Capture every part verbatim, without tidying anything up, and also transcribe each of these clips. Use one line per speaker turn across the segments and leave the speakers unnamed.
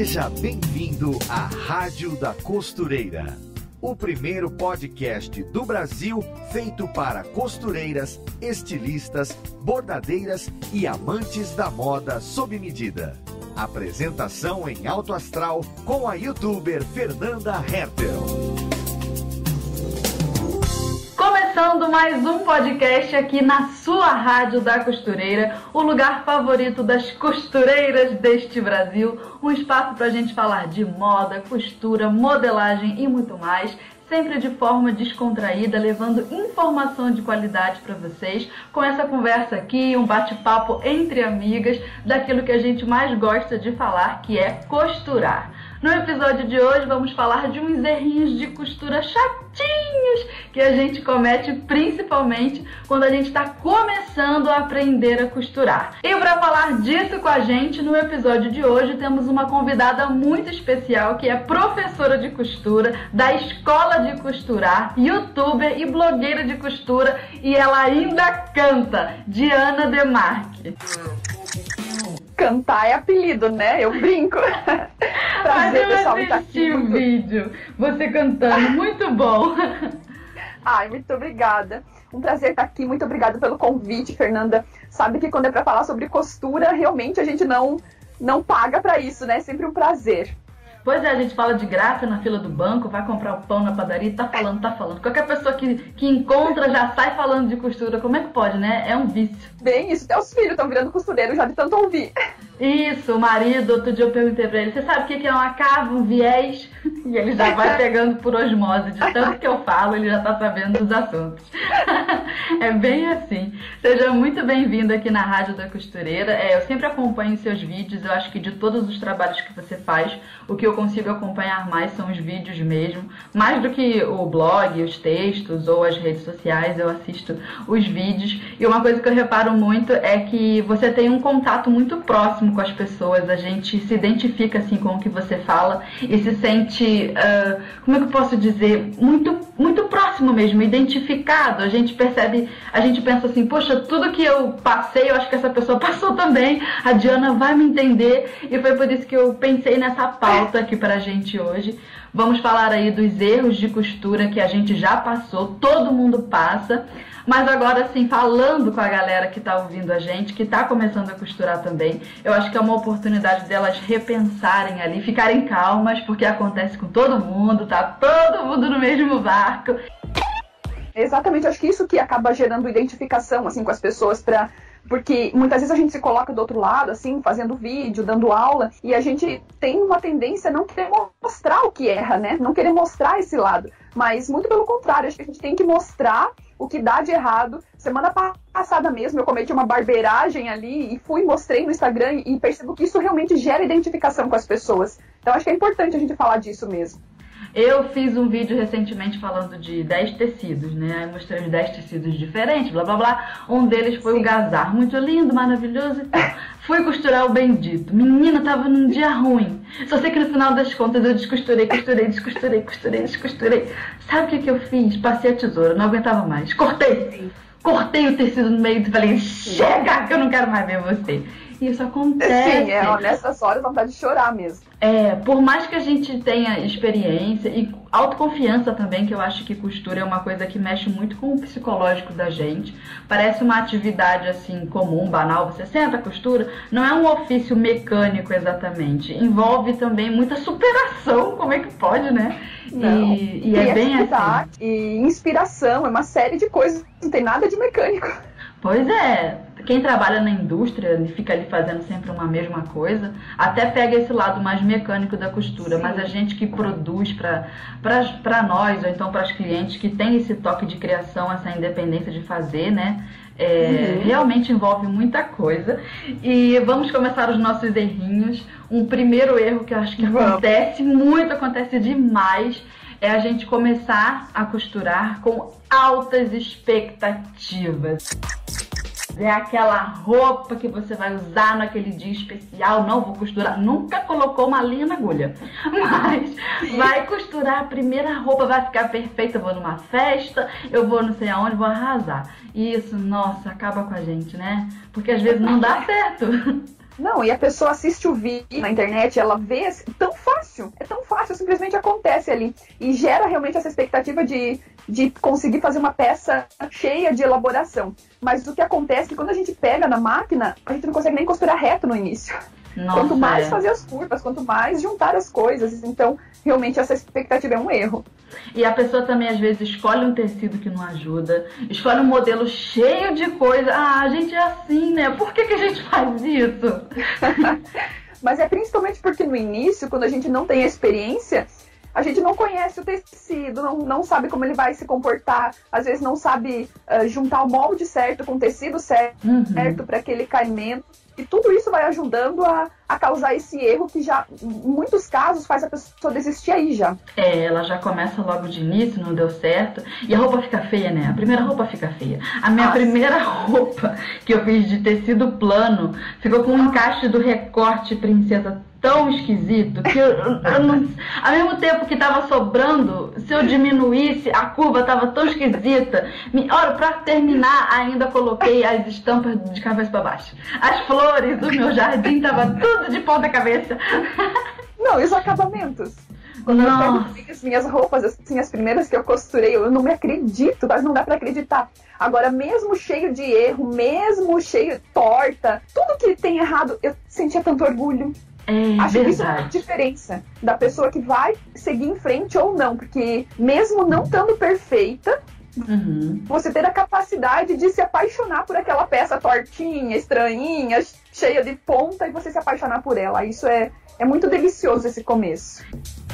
Seja bem-vindo à Rádio da Costureira, o primeiro podcast do Brasil feito para costureiras, estilistas, bordadeiras e amantes da moda sob medida. Apresentação em alto astral com a youtuber Fernanda Hertel.
Começando mais um podcast aqui na sua Rádio da Costureira, o lugar favorito das costureiras deste Brasil, um espaço para a gente falar de moda, costura, modelagem e muito mais, sempre de forma descontraída, levando informação de qualidade para vocês, com essa conversa aqui, um bate-papo entre amigas, daquilo que a gente mais gosta de falar, que é costurar. No episódio de hoje vamos falar de uns errinhos de costura chatinhos que a gente comete principalmente quando a gente está começando a aprender a costurar. E para falar disso com a gente, no episódio de hoje temos uma convidada muito especial que é professora de costura da Escola de Costurar, youtuber e blogueira de costura, e ela ainda canta, Diana Demarque.
Cantar é apelido, né? Eu brinco. Prazer, pessoal, estar aqui.
O vídeo, você cantando, muito bom.
Ai, muito obrigada. Um prazer estar aqui, muito obrigada pelo convite, Fernanda. Sabe que quando é para falar sobre costura, realmente a gente não, não paga para isso, né? É sempre um prazer.
Pois é, a gente fala de graça na fila do banco, vai comprar o pão na padaria e tá falando, tá falando. Qualquer pessoa que, que encontra já sai falando de costura. Como é que pode, né? É um vício.
Bem isso, até os filhos estão virando costureiros já de tanto ouvir.
Isso, o marido, outro dia eu perguntei pra ele, você sabe o que é uma cava, um viés? E ele já vai pegando por osmose, de tanto que eu falo, ele já tá sabendo dos assuntos. É bem assim. Seja muito bem-vindo aqui na Rádio da Costureira. É, eu sempre acompanho seus vídeos, eu acho que de todos os trabalhos que você faz, o que eu consigo acompanhar mais são os vídeos mesmo. Mais do que o blog, os textos ou as redes sociais, eu assisto os vídeos. E uma coisa que eu reparo muito é que você tem um contato muito próximo com as pessoas, a gente se identifica assim com o que você fala e se sente, uh, como é que eu posso dizer, muito, muito próximo mesmo, identificado. A gente percebe, a gente pensa assim, poxa, tudo que eu passei, eu acho que essa pessoa passou também, a Diana vai me entender, e foi por isso que eu pensei nessa pauta aqui pra gente hoje. Vamos falar aí dos erros de costura que a gente já passou, todo mundo passa. Mas agora sim, falando com a galera que tá ouvindo a gente, que tá começando a costurar também, eu acho que é uma oportunidade delas repensarem ali, ficarem calmas, porque acontece com todo mundo, tá todo mundo no mesmo barco.
Exatamente, acho que isso que acaba gerando identificação, assim, com as pessoas, pra... porque muitas vezes a gente se coloca do outro lado, assim, fazendo vídeo, dando aula, e a gente tem uma tendência a não querer mostrar o que erra, né? Não querer mostrar esse lado. Mas muito pelo contrário, acho que a gente tem que mostrar o que dá de errado. Semana passada mesmo eu cometi uma barbeiragem ali e fui, mostrei no Instagram e percebo que isso realmente gera identificação com as pessoas. Então acho que é importante a gente falar disso mesmo.
Eu fiz um vídeo recentemente falando de dez tecidos, né? Eu mostrei os dez tecidos diferentes, blá blá blá. Um deles foi Sim. o gazar, muito lindo, maravilhoso e tal. Fui costurar o bendito. Menina, tava num dia ruim. Só sei que no final das contas eu descosturei, costurei, descosturei, costurei, descosturei. Sabe o que que eu fiz? Passei a tesoura, não aguentava mais. Cortei. Sim. Cortei o tecido no meio e falei, chega que eu não quero mais ver você. Isso acontece.
Sim, é, nessas horas dá vontade de chorar mesmo.
É, por mais que a gente tenha experiência e autoconfiança também, que eu acho que costura é uma coisa que mexe muito com o psicológico da gente. Parece uma atividade assim comum, banal, você senta, costura. Não é um ofício mecânico exatamente. Envolve também muita superação, como é que pode, né?
Não.
E, e é bem assim.
E inspiração, é uma série de coisas, não tem nada de mecânico.
Pois é, quem trabalha na indústria e fica ali fazendo sempre uma mesma coisa, até pega esse lado mais mecânico da costura. Sim. Mas a gente que produz para nós, ou então para os clientes, que tem esse toque de criação, essa independência de fazer, né? É, uhum. Realmente envolve muita coisa. E vamos começar os nossos errinhos. Um primeiro erro que eu acho que vamos. acontece muito, acontece demais, é a gente começar a costurar com altas expectativas. É aquela roupa que você vai usar naquele dia especial. Não vou costurar, nunca colocou uma linha na agulha, mas vai costurar a primeira roupa, vai ficar perfeita. Eu vou numa festa, eu vou não sei aonde, vou arrasar. E isso, nossa, acaba com a gente, né? Porque às vezes não dá certo.
Não, e a pessoa assiste o vídeo na internet, ela vê, assim, tão fácil, é tão fácil, simplesmente acontece ali. E gera realmente essa expectativa de, de conseguir fazer uma peça cheia de elaboração. Mas o que acontece é que quando a gente pega na máquina, a gente não consegue nem costurar reto no início. Nossa, quanto mais é. fazer as curvas, quanto mais juntar as coisas. Então, realmente, essa expectativa é um erro.
E a pessoa também, às vezes, escolhe um tecido que não ajuda, escolhe um modelo cheio de coisa. Ah, a gente é assim, né? Por que, que a gente faz isso?
Mas é principalmente porque no início, quando a gente não tem a experiência, a gente não conhece o tecido, não, não sabe como ele vai se comportar, às vezes não sabe uh, juntar o molde certo com o tecido certo, uhum. certo para aquele caimento. E tudo isso vai ajudando a, a causar esse erro que já, em muitos casos, faz a pessoa desistir aí já.
É, ela já começa logo de início, não deu certo. E a roupa fica feia, né? A primeira roupa fica feia. A minha Nossa. primeira roupa que eu fiz de tecido plano ficou com um encaixe do recorte princesa tão esquisito que eu, eu não, ao mesmo tempo que tava sobrando, se eu diminuísse, a curva tava tão esquisita. Me, olha, pra terminar, ainda coloquei as estampas de cabeça para baixo. As flores do meu jardim tava tudo de ponta cabeça.
Não, e os acabamentos? Quando Nossa. eu pego as minhas roupas, assim, as primeiras que eu costurei, eu não me acredito, mas não dá pra acreditar. Agora, mesmo cheio de erro, mesmo cheio de torta, tudo que tem errado, eu sentia tanto orgulho.
É,
Acho
verdade.
que isso é a diferença da pessoa que vai seguir em frente ou não, porque mesmo não estando perfeita, uhum. você ter a capacidade de se apaixonar por aquela peça tortinha, estranhinha, cheia de ponta, e você se apaixonar por ela. Isso é, é muito delicioso, esse começo.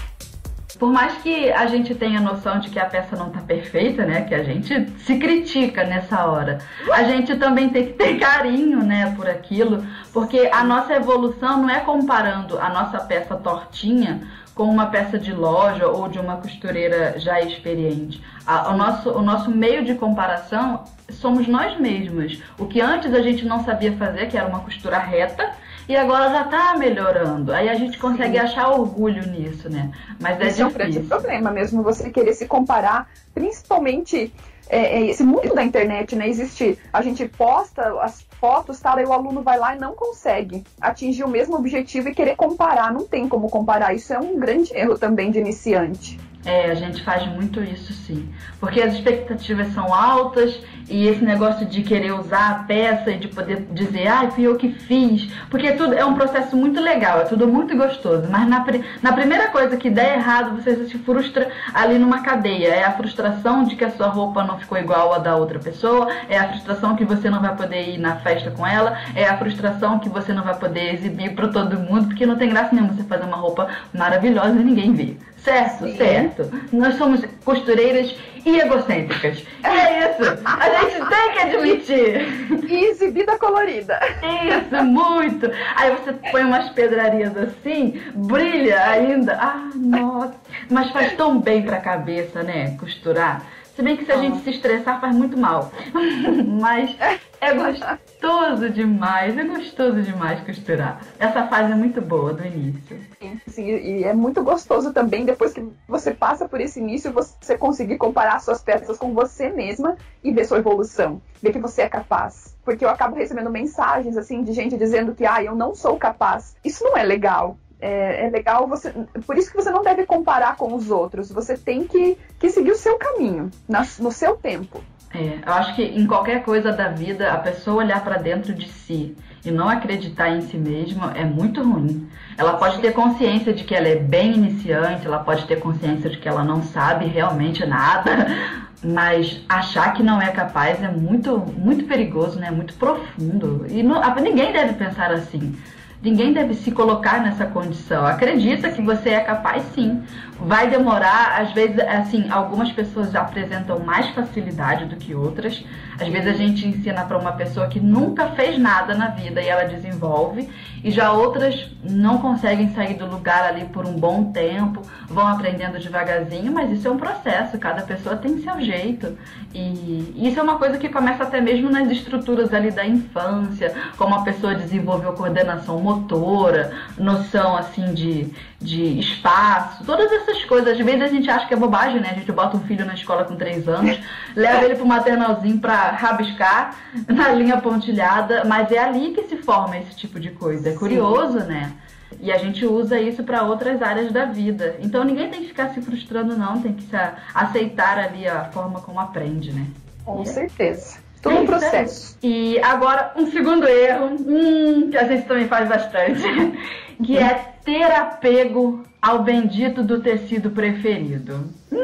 Por mais que a gente tenha noção de que a peça não tá perfeita, né? Que a gente se critica nessa hora. A gente também tem que ter carinho, né? Por aquilo. Porque a nossa evolução não é comparando a nossa peça tortinha com uma peça de loja ou de uma costureira já experiente. A, o, nosso, o nosso meio de comparação somos nós mesmos. O que antes a gente não sabia fazer, que era uma costura reta, e agora já tá melhorando. Aí a gente consegue Sim. achar orgulho nisso, né? Mas é
Isso
difícil.
é um grande problema mesmo, você querer se comparar, principalmente é, esse mundo da internet, né? Existe, a gente posta as fotos, tal, e o aluno vai lá e não consegue atingir o mesmo objetivo e querer comparar. Não tem como comparar. Isso é um grande erro também de iniciante.
É, a gente faz muito isso, sim. Porque as expectativas são altas e esse negócio de querer usar a peça e de poder dizer, ah, fui eu que fiz. Porque tudo é um processo muito legal, é tudo muito gostoso. Mas na, na primeira coisa que der errado, você se frustra ali numa cadeia. É a frustração de que a sua roupa não ficou igual a da outra pessoa, é a frustração que você não vai poder ir na festa com ela, é a frustração que você não vai poder exibir para todo mundo, porque não tem graça nenhuma você fazer uma roupa maravilhosa e ninguém vê. Certo, Sim. certo. Nós somos costureiras e egocêntricas. É isso. A gente tem que admitir.
E exibida colorida.
Isso, muito. Aí você põe umas pedrarias assim, brilha ainda. Ah, nossa. Mas faz tão bem pra cabeça, né? Costurar. Se bem que se a gente se estressar faz muito mal. Mas é gostoso demais, é gostoso demais costurar. Essa fase é muito boa do início.
Sim, sim, e é muito gostoso também, depois que você passa por esse início, você conseguir comparar suas peças com você mesma e ver sua evolução, ver que você é capaz. Porque eu acabo recebendo mensagens assim de gente dizendo que ah, eu não sou capaz. Isso não é legal. É, é legal você... Por isso que você não deve comparar com os outros. Você tem que, que seguir o seu caminho, na, no seu tempo.
É, eu acho que em qualquer coisa da vida, a pessoa olhar pra dentro de si e não acreditar em si mesma é muito ruim. Ela pode ter consciência de que ela é bem iniciante, ela pode ter consciência de que ela não sabe realmente nada, mas achar que não é capaz é muito, muito perigoso, né? Muito profundo. E não, ninguém deve pensar assim. Ninguém deve se colocar nessa condição. Acredita que você é capaz, sim. Vai demorar, às vezes, assim, algumas pessoas apresentam mais facilidade do que outras. Às vezes a gente ensina para uma pessoa que nunca fez nada na vida e ela desenvolve, e já outras não conseguem sair do lugar ali por um bom tempo, vão aprendendo devagarzinho, mas isso é um processo, cada pessoa tem seu jeito. E isso é uma coisa que começa até mesmo nas estruturas ali da infância, como a pessoa desenvolveu coordenação motora, noção assim de, de espaço, todas essas essas coisas. Às vezes a gente acha que é bobagem, né? A gente bota um filho na escola com três anos, leva ele pro maternalzinho pra rabiscar na linha pontilhada, mas é ali que se forma esse tipo de coisa. É curioso, né? E a gente usa isso para outras áreas da vida. Então ninguém tem que ficar se frustrando, não. Tem que se aceitar ali a forma como aprende, né?
Com certeza. Todo um processo.
E agora, um segundo erro, hum, que a gente também faz bastante, que é ter apego ao bendito do tecido preferido.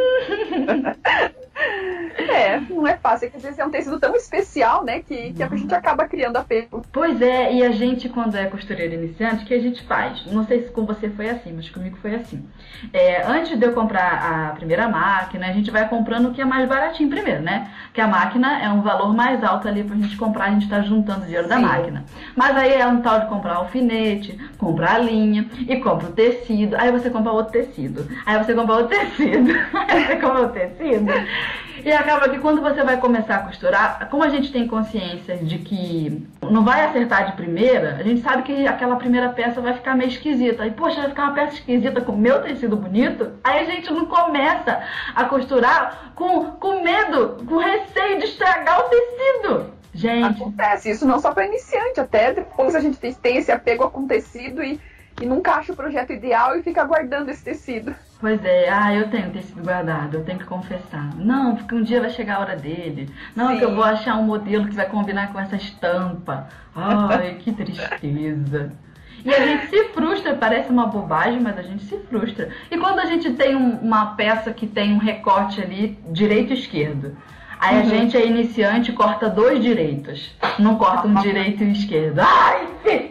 É, não é fácil, porque às vezes é um tecido tão especial, né, que, que a gente acaba criando apego.
Pois é, e a gente, quando é costureira iniciante, o que a gente faz? Não sei se com você foi assim, mas comigo foi assim. É, antes de eu comprar a primeira máquina, a gente vai comprando o que é mais baratinho primeiro, né? Porque a máquina é um valor mais alto ali pra gente comprar, a gente tá juntando o dinheiro da máquina. Mas aí é um tal de comprar alfinete, comprar a linha, e compra o tecido, aí você compra outro tecido, aí você compra outro tecido, aí você compra outro tecido. E acaba que quando você vai começar a costurar, como a gente tem consciência de que não vai acertar de primeira, a gente sabe que aquela primeira peça vai ficar meio esquisita. E, poxa, vai ficar uma peça esquisita com o meu tecido bonito? Aí a gente não começa a costurar com, com medo, com receio de estragar o tecido. Gente...
Acontece, isso não só para iniciante, até depois a gente tem esse apego com tecido e, e nunca acha o projeto ideal e fica guardando esse tecido.
Pois é, ah, eu tenho tecido guardado, eu tenho que confessar. Não, porque um dia vai chegar a hora dele. Não, Sim. que eu vou achar um modelo que vai combinar com essa estampa. Ai, que tristeza. E a gente se frustra, parece uma bobagem, mas a gente se frustra. E quando a gente tem um, uma peça que tem um recorte ali, direito e esquerdo, aí uhum. a gente é iniciante e corta dois direitos, não corta um direito e um esquerdo. Ai!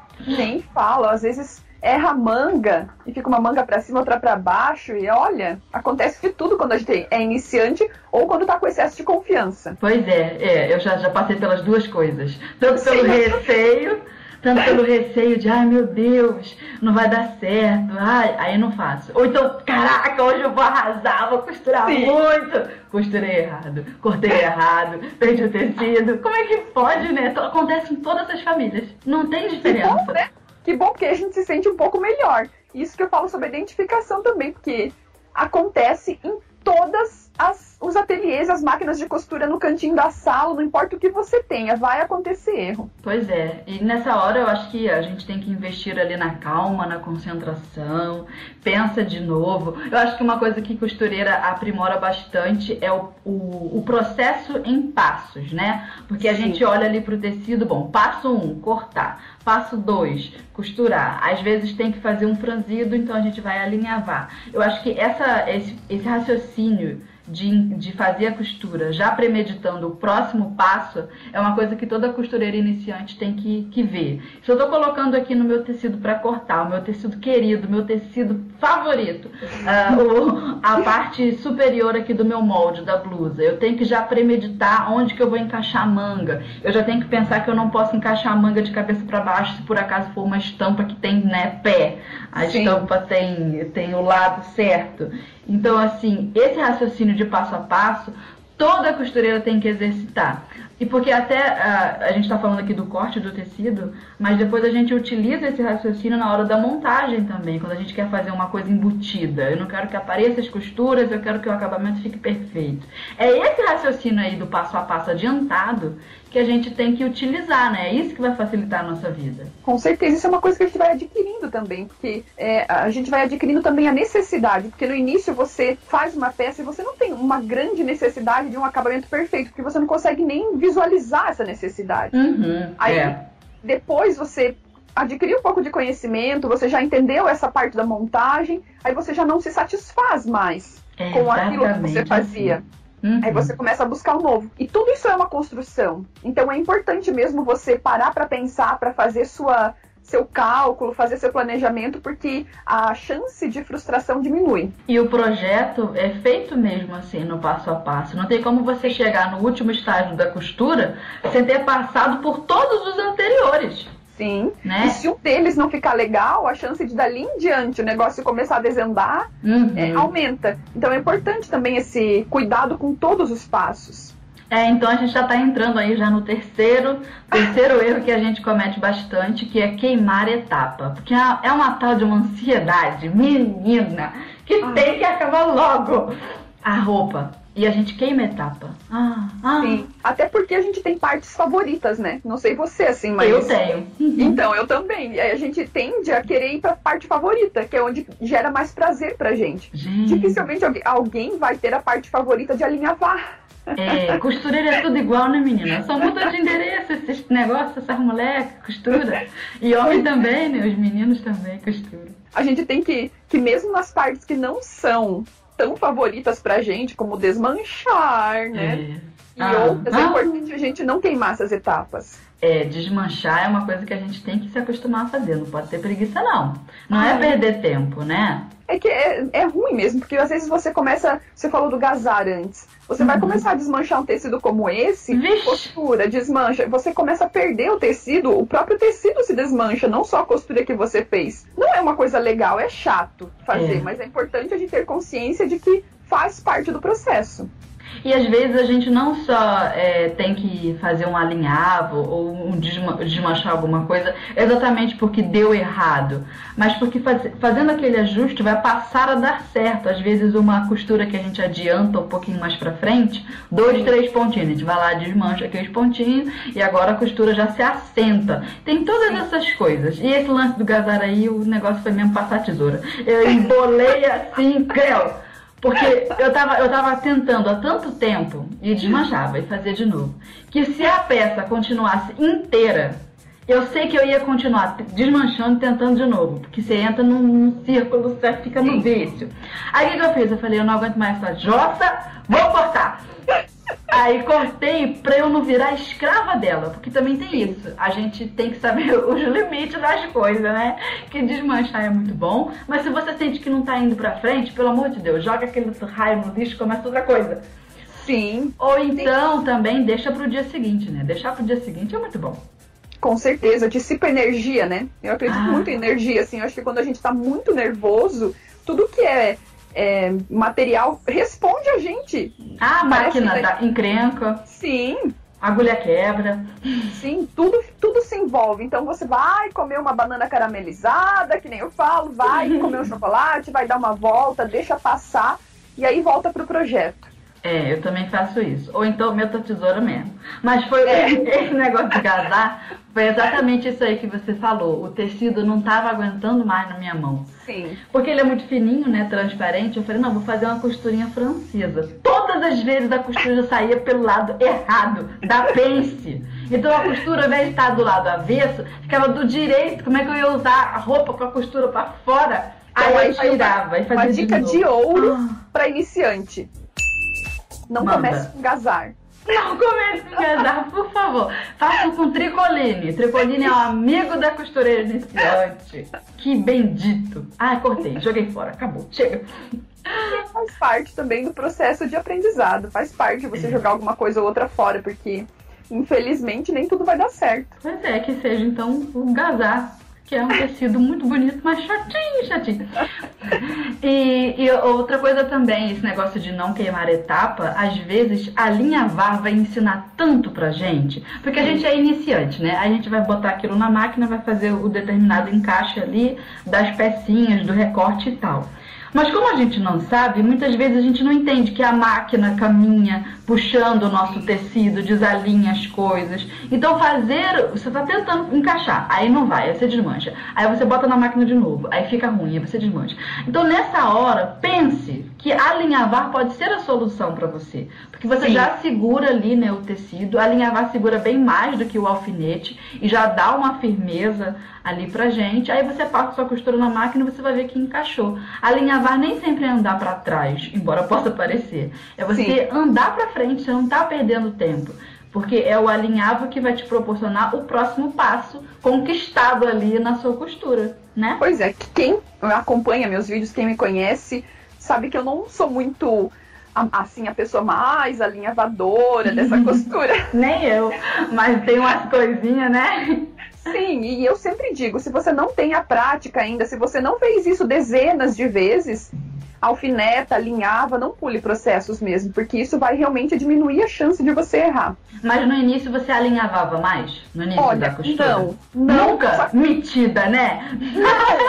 Nem fala, às vezes... erra a manga e fica uma manga pra cima, outra pra baixo e olha, acontece de tudo quando a gente é iniciante ou quando tá com excesso de confiança.
Pois é, é eu já, já passei pelas duas coisas, tanto pelo Sim. receio, tanto pelo receio de ai meu Deus, não vai dar certo, ai, aí eu não faço. Ou então, caraca, hoje eu vou arrasar, vou costurar Sim. muito. Costurei errado, cortei errado, perdi o tecido. Como é que pode, né? Acontece em todas as famílias, não tem diferença.
Que bom, né? Que bom, porque a gente se sente um pouco melhor. Isso que eu falo sobre a identificação também, porque acontece em todas as, os ateliês, as máquinas de costura no cantinho da sala, não importa o que você tenha, vai acontecer erro.
Pois é, e nessa hora eu acho que a gente tem que investir ali na calma, na concentração, pensa de novo. Eu acho que uma coisa que costureira aprimora bastante é o, o, o processo em passos, né? Porque a Sim. gente olha ali pro tecido, bom, passo um, cortar. Passo dois, costurar. Às vezes tem que fazer um franzido, então a gente vai alinhavar. Eu acho que essa, esse, esse raciocínio de, de fazer a costura, já premeditando o próximo passo, é uma coisa que toda costureira iniciante tem que, que ver. Se eu estou colocando aqui no meu tecido para cortar, o meu tecido querido, o meu tecido favorito, uh, o, a parte superior aqui do meu molde, da blusa, eu tenho que já premeditar onde que eu vou encaixar a manga. Eu já tenho que pensar que eu não posso encaixar a manga de cabeça para baixo se por acaso for uma estampa que tem, né, pé. A Sim. estampa tem, tem o lado certo. Então, assim, esse raciocínio de passo a passo, toda costureira tem que exercitar. E porque até a, a gente está falando aqui do corte do tecido, mas depois a gente utiliza esse raciocínio na hora da montagem também, quando a gente quer fazer uma coisa embutida. Eu não quero que apareçam as costuras, eu quero que o acabamento fique perfeito. É esse raciocínio aí do passo a passo adiantado que a gente tem que utilizar, né? É isso que vai facilitar a nossa vida.
Com certeza, isso é uma coisa que a gente vai adquirindo também, porque é, a gente vai adquirindo também a necessidade, porque no início você faz uma peça e você não tem uma grande necessidade de um acabamento perfeito, porque você não consegue nem visualizar essa necessidade.
Uhum,
Aí,
é.
depois você adquiriu um pouco de conhecimento, você já entendeu essa parte da montagem, aí você já não se satisfaz mais
é,
com aquilo que você fazia.
Assim. Uhum.
Aí você começa a buscar o novo. E tudo isso é uma construção. Então é importante mesmo você parar para pensar, para fazer sua, seu cálculo, fazer seu planejamento, porque a chance de frustração diminui.
E o projeto é feito mesmo assim, no passo a passo. Não tem como você chegar no último estágio da costura sem ter passado por todos os anteriores.
Sim,
né?
E se um deles não ficar legal, a chance de dali em diante o negócio começar a desandar
uhum.
é, aumenta. Então é importante também esse cuidado com todos os passos.
É, então a gente já está entrando aí já no terceiro, terceiro erro que a gente comete bastante, que é queimar etapa. Porque é uma tal de uma ansiedade, menina, que ah. tem que acabar logo. A roupa. E a gente queima etapa. Ah, ah.
Sim, até porque a gente tem partes favoritas, né? Não sei você, assim, mas...
Eu tenho. Uhum.
Então, eu também. E aí a gente tende a querer ir pra parte favorita, que é onde gera mais prazer pra gente.
gente.
Dificilmente alguém vai ter a parte favorita de alinhavar.
É, costureira é tudo igual, né, menina? Só muda de endereço esses negócios, essas moleques, costura. E homem também, né? Os meninos também costuram.
A gente tem que, que mesmo nas partes que não são tão favoritas pra gente, como desmanchar, né? É. E ah, outras, ah, é importante a gente não queimar essas etapas.
É, desmanchar é uma coisa que a gente tem que se acostumar a fazer, não pode ter preguiça não. Não ah, é perder tempo, né?
É que é, é ruim mesmo, porque às vezes você começa, você falou do gazar antes, você uhum. vai começar a desmanchar um tecido como esse,
Vixe.
costura, desmancha, você começa a perder o tecido, o próprio tecido se desmancha, não só a costura que você fez. Não é uma coisa legal, é chato fazer, é. mas é importante a gente ter consciência de que faz parte do processo.
E às vezes a gente não só é, tem que fazer um alinhavo ou um desma desmanchar alguma coisa exatamente porque deu errado, mas porque faz fazendo aquele ajuste vai passar a dar certo. Às vezes uma costura que a gente adianta um pouquinho mais pra frente, dois, três pontinhos, a gente vai lá, desmancha aqueles pontinhos e agora a costura já se assenta. Tem todas essas coisas. E esse lance do gazar aí, o negócio foi mesmo passar a tesoura. Eu embolei assim, creu. Porque eu tava, eu tava tentando há tanto tempo e desmanchava e fazia de novo. Que se a peça continuasse inteira, eu sei que eu ia continuar desmanchando e tentando de novo. Porque você entra num, num círculo, você fica no vício. Aí o que, que eu fiz? Eu falei, eu não aguento mais essa jossa, vou cortar. Aí cortei pra eu não virar escrava dela, porque também tem isso. A gente tem que saber os limites das coisas, né? Que desmanchar é muito bom, mas se você sente que não tá indo pra frente, pelo amor de Deus, joga aquele raio no lixo e começa outra coisa.
Sim.
Ou então Sim. também deixa pro dia seguinte, né? Deixar pro dia seguinte é muito bom.
Com certeza, dissipa energia, né? Eu acredito ah. muito em energia, assim. Eu acho que quando a gente tá muito nervoso, tudo que é É, material responde a gente.
Ah, a máquina que... da encrenca.
Sim.
Agulha quebra.
Sim, tudo, tudo se envolve. Então você vai comer uma banana caramelizada, que nem eu falo, vai comer um chocolate, vai dar uma volta, deixa passar e aí volta pro projeto.
É, eu também faço isso. Ou então meto a tesoura mesmo. Mas foi é. esse negócio de gazar, foi exatamente isso aí que você falou. O tecido não estava aguentando mais na minha mão.
Sim.
Porque ele é muito fininho, né, transparente. Eu falei, não, vou fazer uma costurinha francesa. Todas as vezes a costura saía pelo lado errado, da pence. Então a costura, ao invés de estar do lado avesso, ficava do direito. Como é que eu ia usar a roupa com a costura para fora? Aí, aí eu tirava e fazia
uma dica
de,
de ouro
ah.
para iniciante. Não
Manda.
comece com gazar.
Não comece com gazar, por favor. Faça com tricoline. Tricoline é um amigo da costureira iniciante. Que bendito. Ah, cortei, joguei fora, acabou, chega.
Faz parte também do processo de aprendizado. Faz parte você é. jogar alguma coisa ou outra fora, porque infelizmente nem tudo vai dar certo.
Pois é, que seja então o gazar, que é um tecido muito bonito, mas chatinho, chatinho. E, e outra coisa também, esse negócio de não queimar etapa, às vezes alinhavar vai ensinar tanto pra gente, porque a gente é iniciante, né? A gente vai botar aquilo na máquina, vai fazer o determinado encaixe ali das pecinhas, do recorte e tal. Mas como a gente não sabe, muitas vezes a gente não entende que a máquina caminha puxando o nosso tecido, desalinha as coisas. Então fazer, você está tentando encaixar, aí não vai, aí você desmancha. Aí você bota na máquina de novo, aí fica ruim, aí você desmancha. Então nessa hora, pense que alinhavar pode ser a solução para você. Porque você Sim. já segura ali, né, o tecido, alinhavar segura bem mais do que o alfinete e já dá uma firmeza ali pra gente. Aí você passa sua costura na máquina e você vai ver que encaixou. Alinhavar nem sempre é andar para trás, embora possa parecer. É você Sim. andar para frente, você não tá perdendo tempo. Porque é o alinhavo que vai te proporcionar o próximo passo conquistado ali na sua costura, né?
Pois é, quem acompanha meus vídeos, quem me conhece, sabe que eu não sou muito, assim, a pessoa mais alinhavadora dessa costura.
Nem eu, mas tem umas coisinhas, né?
Sim, e eu sempre digo, se você não tem a prática ainda, se você não fez isso dezenas de vezes, alfineta, alinhava, não pule processos mesmo, porque isso vai realmente diminuir a chance de você errar.
Mas no início você alinhavava mais? No início
Olha,
da costura?
não. não
Nunca?
só...
Metida, né?
Não,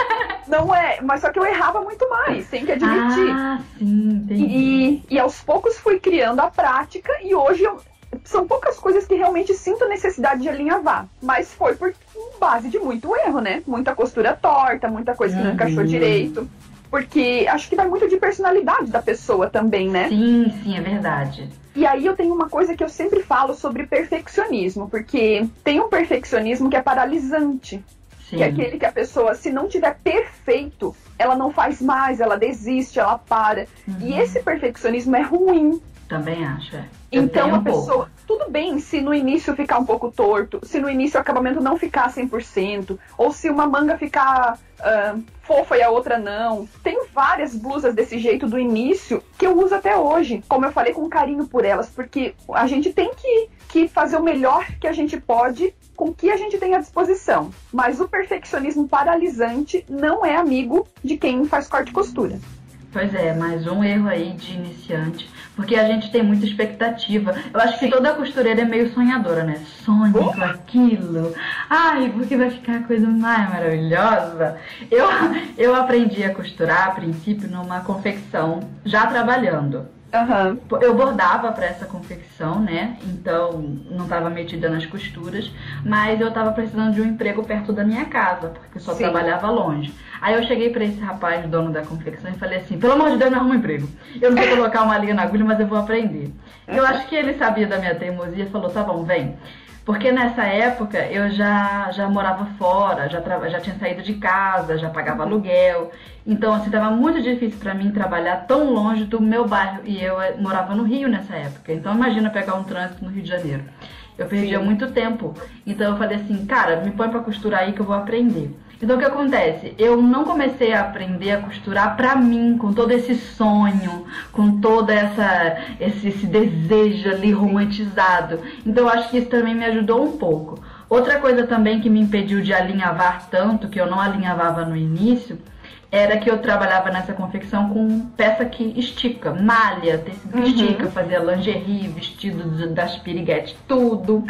Não é, mas só que eu errava muito mais, tem que admitir.
Ah, sim, entendi.
E, e aos poucos fui criando a prática e hoje eu, são poucas coisas que realmente sinto necessidade de alinhavar. Mas foi por base de muito erro, né? Muita costura torta, muita coisa que não encaixou direito. Porque acho que vai muito de personalidade da pessoa também, né?
Sim, sim, é verdade.
E aí eu tenho uma coisa que eu sempre falo sobre perfeccionismo, porque tem um perfeccionismo que é paralisante. Sim. Que é aquele que a pessoa, se não tiver perfeito, ela não faz mais, ela desiste, ela para. Uhum. E esse perfeccionismo é ruim.
Também acho, é. Eu
então a
um
pessoa,
pouco.
Tudo bem se no início ficar um pouco torto, se no início o acabamento não ficar cem por cento, ou se uma manga ficar uh, fofa e a outra não. Tem várias blusas desse jeito do início que eu uso até hoje, como eu falei, com carinho por elas, porque a gente tem que, que fazer o melhor que a gente pode com o que a gente tem à disposição. Mas o perfeccionismo paralisante não é amigo de quem faz corte e costura.
Pois é, mais um erro aí de iniciante, porque a gente tem muita expectativa. Eu acho que toda costureira é meio sonhadora, né? Sonha oh. com aquilo. Ai, porque vai ficar a coisa mais maravilhosa. Eu, eu aprendi a costurar, a princípio, numa confecção, já trabalhando.
Uhum.
Eu bordava para essa confecção, né? Então não estava metida nas costuras, mas eu estava precisando de um emprego perto da minha casa, porque eu só Sim. trabalhava longe. Aí eu cheguei para esse rapaz, dono da confecção, e falei assim: pelo amor de Deus, me arruma um emprego. Eu não sei colocar uma linha na agulha, mas eu vou aprender. Uhum. Eu acho que ele sabia da minha teimosia e falou: tá bom, vem. Porque nessa época eu já, já morava fora, já, já tinha saído de casa, já pagava aluguel. Então, assim, tava muito difícil pra mim trabalhar tão longe do meu bairro. E eu morava no Rio nessa época. Então, imagina pegar um trânsito no Rio de Janeiro. Eu perdia Sim. muito tempo. Então, eu falei assim: cara, me põe pra costurar aí que eu vou aprender. Então, o que acontece? Eu não comecei a aprender a costurar pra mim, com todo esse sonho, com todo essa, esse, esse desejo ali romantizado. Então, eu acho que isso também me ajudou um pouco. Outra coisa também que me impediu de alinhavar tanto, que eu não alinhavava no início, era que eu trabalhava nessa confecção com peça que estica, malha, tecido que uhum. estica, fazia lingerie, vestido das piriguetes, tudo.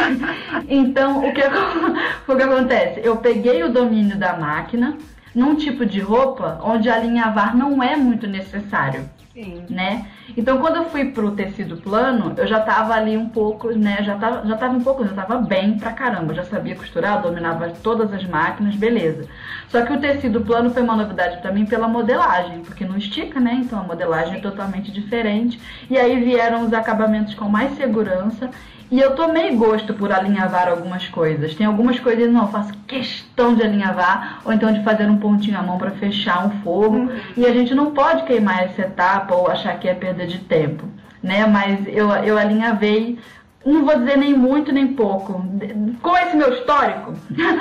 Então, o que, o que acontece? Eu peguei o domínio da máquina num tipo de roupa onde alinhavar não é muito necessário. Sim. Né? Então, quando eu fui pro tecido plano, eu já tava ali um pouco, né? Já tava, já tava um pouco, já tava bem pra caramba. Eu já sabia costurar, eu dominava todas as máquinas, beleza. Só que o tecido plano foi uma novidade pra mim pela modelagem, porque não estica, né? Então a modelagem é totalmente diferente. E aí vieram os acabamentos com mais segurança. E eu tomei gosto por alinhavar algumas coisas. Tem algumas coisas que não, eu faço questão de alinhavar, ou então de fazer um pontinho à mão para fechar um forro. Uhum. E a gente não pode queimar essa etapa ou achar que é perda de tempo, né? Mas eu, eu alinhavei, não vou dizer nem muito nem pouco. Com esse meu histórico,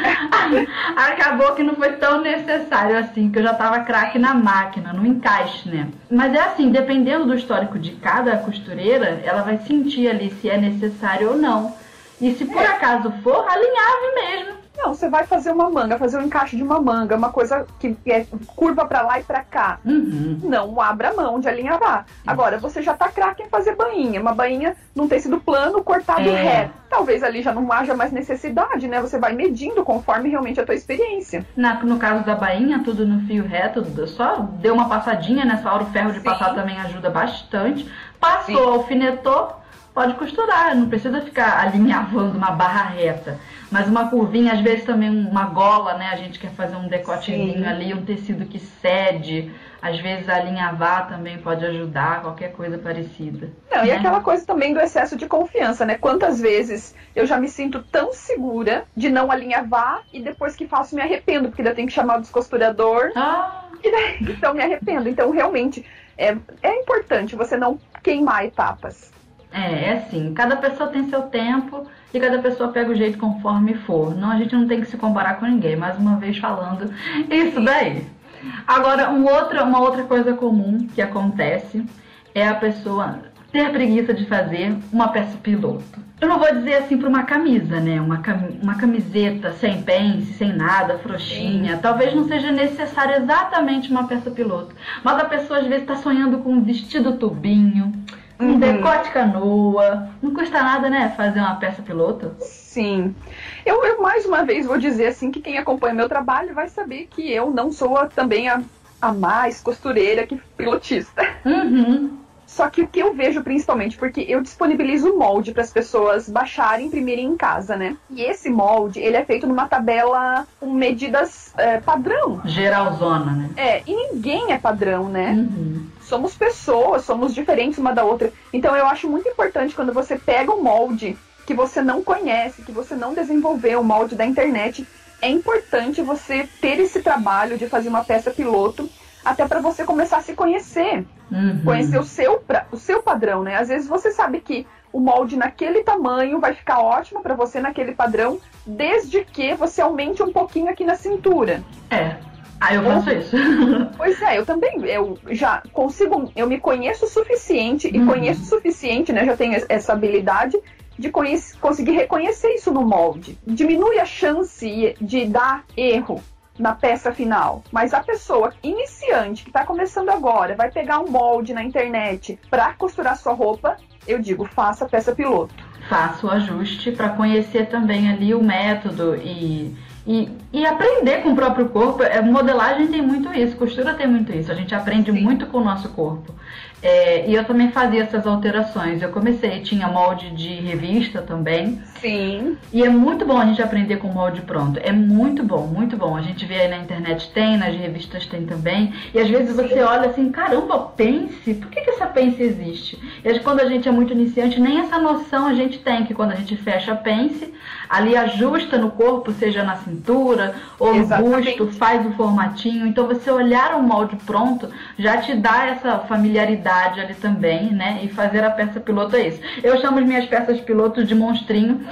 acabou que não foi tão necessário assim, que eu já tava craque na máquina, no encaixe, né? Mas é assim, dependendo do histórico de cada costureira, ela vai sentir ali se é necessário ou não. E se por é. acaso for, alinhave mesmo.
Não, você vai fazer uma manga, fazer um encaixe de uma manga, uma coisa que é curva pra lá e pra cá.
Uhum.
Não abra mão de alinhavar. Agora, você já tá craque em fazer bainha. Uma bainha num tecido plano, cortado
é.
reto. Talvez ali já não haja mais necessidade, né? Você vai medindo conforme realmente a tua experiência.
Na, no caso da bainha, tudo no fio reto, só deu uma passadinha nessa hora, o ferro de Sim. passar também ajuda bastante. Passou, Sim. alfinetou, pode costurar, não precisa ficar alinhavando uma barra reta. Mas uma curvinha, às vezes também uma gola, né? A gente quer fazer um decotezinho Sim. ali, um tecido que cede. Às vezes alinhavar também pode ajudar, qualquer coisa parecida.
Não,
né?
E aquela coisa também do excesso de confiança, né? Quantas vezes eu já me sinto tão segura de não alinhavar e depois que faço me arrependo, porque ainda tenho que chamar o descosturador.
Ah.
E daí, então me arrependo. Então realmente é, é importante você não queimar etapas.
É, é assim, cada pessoa tem seu tempo e cada pessoa pega o jeito conforme for. Não, a gente não tem que se comparar com ninguém, mais uma vez falando isso daí. Agora, um outra, uma outra coisa comum que acontece é a pessoa ter preguiça de fazer uma peça piloto. Eu não vou dizer assim para uma camisa, né? Uma, cam uma camiseta sem pence, sem nada, frouxinha. Sim. Talvez não seja necessário exatamente uma peça piloto. Mas a pessoa às vezes está sonhando com um vestido tubinho, um decote canoa. Não custa nada, né, fazer uma peça piloto?
Sim. Eu, eu mais uma vez vou dizer assim que quem acompanha meu trabalho vai saber que eu não sou a, também a, a mais costureira que pilotista.
Uhum.
Só que o que eu vejo principalmente, porque eu disponibilizo o molde para as pessoas baixarem, imprimirem em casa, né? E esse molde, ele é feito numa tabela com medidas é, padrão.
Geralzona, né?
É, e ninguém é padrão, né?
Uhum.
Somos pessoas, somos diferentes uma da outra. Então eu acho muito importante quando você pega um molde que você não conhece, que você não desenvolveu, o molde da internet, é importante você ter esse trabalho de fazer uma peça piloto, até para você começar a se conhecer,
uhum.
conhecer o seu, o seu padrão, né? Às vezes você sabe que o molde naquele tamanho vai ficar ótimo para você naquele padrão, desde que você aumente um pouquinho aqui na cintura.
É, ah, eu faço
Ou...
isso.
Pois é, eu também, eu já consigo, eu me conheço o suficiente, e
uhum.
conheço o suficiente, né? Já tenho essa habilidade de conhecer, conseguir reconhecer isso no molde. Diminui a chance de dar erro na peça final, mas a pessoa iniciante que está começando agora vai pegar um molde na internet para costurar sua roupa, eu digo, faça a peça piloto.
Faça o ajuste para conhecer também ali o método e, e, e aprender com o próprio corpo. Modelagem tem muito isso, costura tem muito isso, a gente aprende Sim. muito com o nosso corpo. É, e eu também fazia essas alterações. Eu comecei, tinha molde de revista também.
Sim.
E é muito bom a gente aprender com molde pronto. É muito bom, muito bom. A gente vê aí na internet tem, nas revistas tem também. E às vezes você olha assim, caramba, pence? Por que, que essa pence existe? E às vezes, quando a gente é muito iniciante, nem essa noção a gente tem, que quando a gente fecha a pence, ali ajusta no corpo, seja na cintura ou no busto, faz o formatinho. Então você olhar o molde pronto já te dá essa familiaridade ali também, né? E fazer a peça piloto é isso. Eu chamo as minhas peças piloto de monstrinho,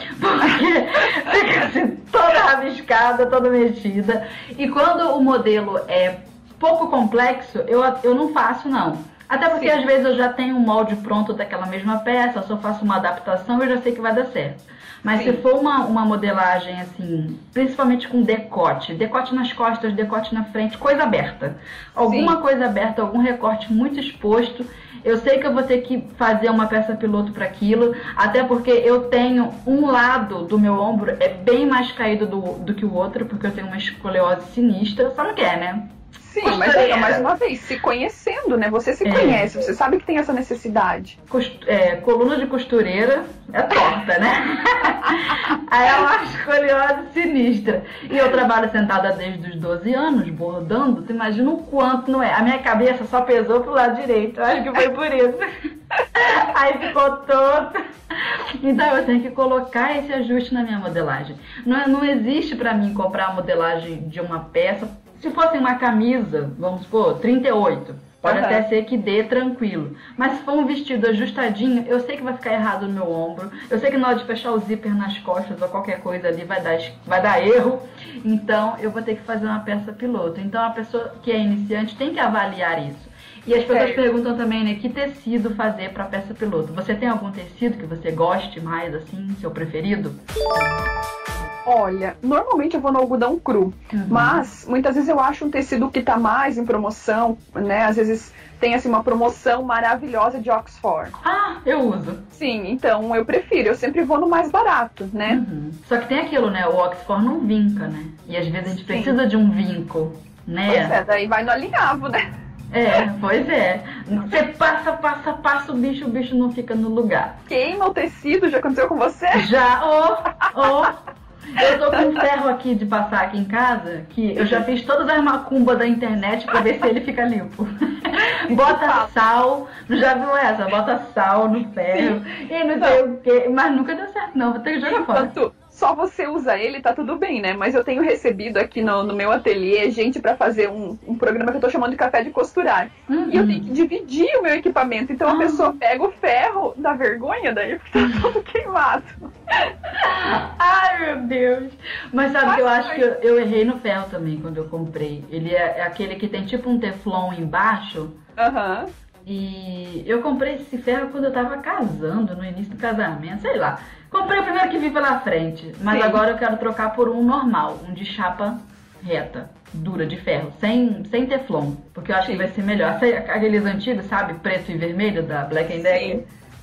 porque fica assim toda rabiscada, toda mexida. E quando o modelo é pouco complexo, eu, eu não faço, não. Até porque Sim. às vezes eu já tenho um molde pronto daquela mesma peça, só faço uma adaptação e eu já sei que vai dar certo. Mas Sim. se for uma, uma modelagem assim, principalmente com decote, decote nas costas, decote na frente, coisa aberta. Alguma Sim. coisa aberta, algum recorte muito exposto, eu sei que eu vou ter que fazer uma peça piloto para aquilo, até porque eu tenho um lado do meu ombro é bem mais caído do, do que o outro, porque eu tenho uma escoliose sinistra, só não quer, né?
Sim, mas é, mais uma vez, se conhecendo, né? Você se é. conhece, você sabe que tem essa necessidade.
Cost... É, coluna de costureira é torta, né? Aí é uma escoliose sinistra. E eu trabalho sentada desde os doze anos, bordando, tu imagina o quanto não é. A minha cabeça só pesou pro lado direito, eu acho que foi por isso. Aí ficou todo. Então eu tenho que colocar esse ajuste na minha modelagem. Não, não existe pra mim comprar a modelagem de uma peça. Se fosse uma camisa, vamos supor, trinta e oito, pode uhum. até ser que dê tranquilo. Mas se for um vestido ajustadinho, eu sei que vai ficar errado no meu ombro. Eu sei que na hora de fechar o zíper nas costas ou qualquer coisa ali vai dar, vai dar erro. Então eu vou ter que fazer uma peça piloto. Então a pessoa que é iniciante tem que avaliar isso. E as pessoas é. perguntam também, né, que tecido fazer para peça piloto. Você tem algum tecido que você goste mais, assim, seu preferido?
Olha, normalmente eu vou no algodão cru, uhum. mas muitas vezes eu acho um tecido que tá mais em promoção, né? Às vezes tem assim uma promoção maravilhosa de Oxford.
Ah, eu uso.
Sim, então eu prefiro, eu sempre vou no mais barato, né?
Uhum. Só que tem aquilo, né? O Oxford não vinca, né? E às vezes a gente Sim. precisa de um vinco, né?
Pois é, daí vai no alinhavo, né?
É, pois é. Você passa, passa, passa o bicho, o bicho não fica no lugar.
Queima o tecido, já aconteceu com você?
Já, ó, ó. Eu tô com um ferro aqui de passar aqui em casa, que eu já fiz todas as macumbas da internet pra ver se ele fica limpo. Bota sal, já viu essa? Bota sal no ferro Sim. e não sei o quê, mas nunca deu certo não, vou ter que jogar fora.
Enquanto só você usa ele, tá tudo bem, né? Mas eu tenho recebido aqui no, no meu ateliê gente pra fazer um, um programa que eu tô chamando de café de costurar. Uhum. E eu tenho que dividir o meu equipamento, então ah. a pessoa pega o ferro, dá vergonha, daí fica todo queimado.
Ai, meu Deus. Mas sabe Mas, que eu acho mas... que eu, eu errei no ferro também quando eu comprei. Ele é, é aquele que tem tipo um teflon embaixo.
Aham. Uhum.
E eu comprei esse ferro quando eu tava casando, no início do casamento, sei lá. Comprei o primeiro que vi pela frente, mas Sim. agora eu quero trocar por um normal, um de chapa reta, dura, de ferro, sem, sem teflon, porque eu acho Sim. que vai ser melhor. Aqueles antigos, sabe, preto e vermelho da Black and Decker.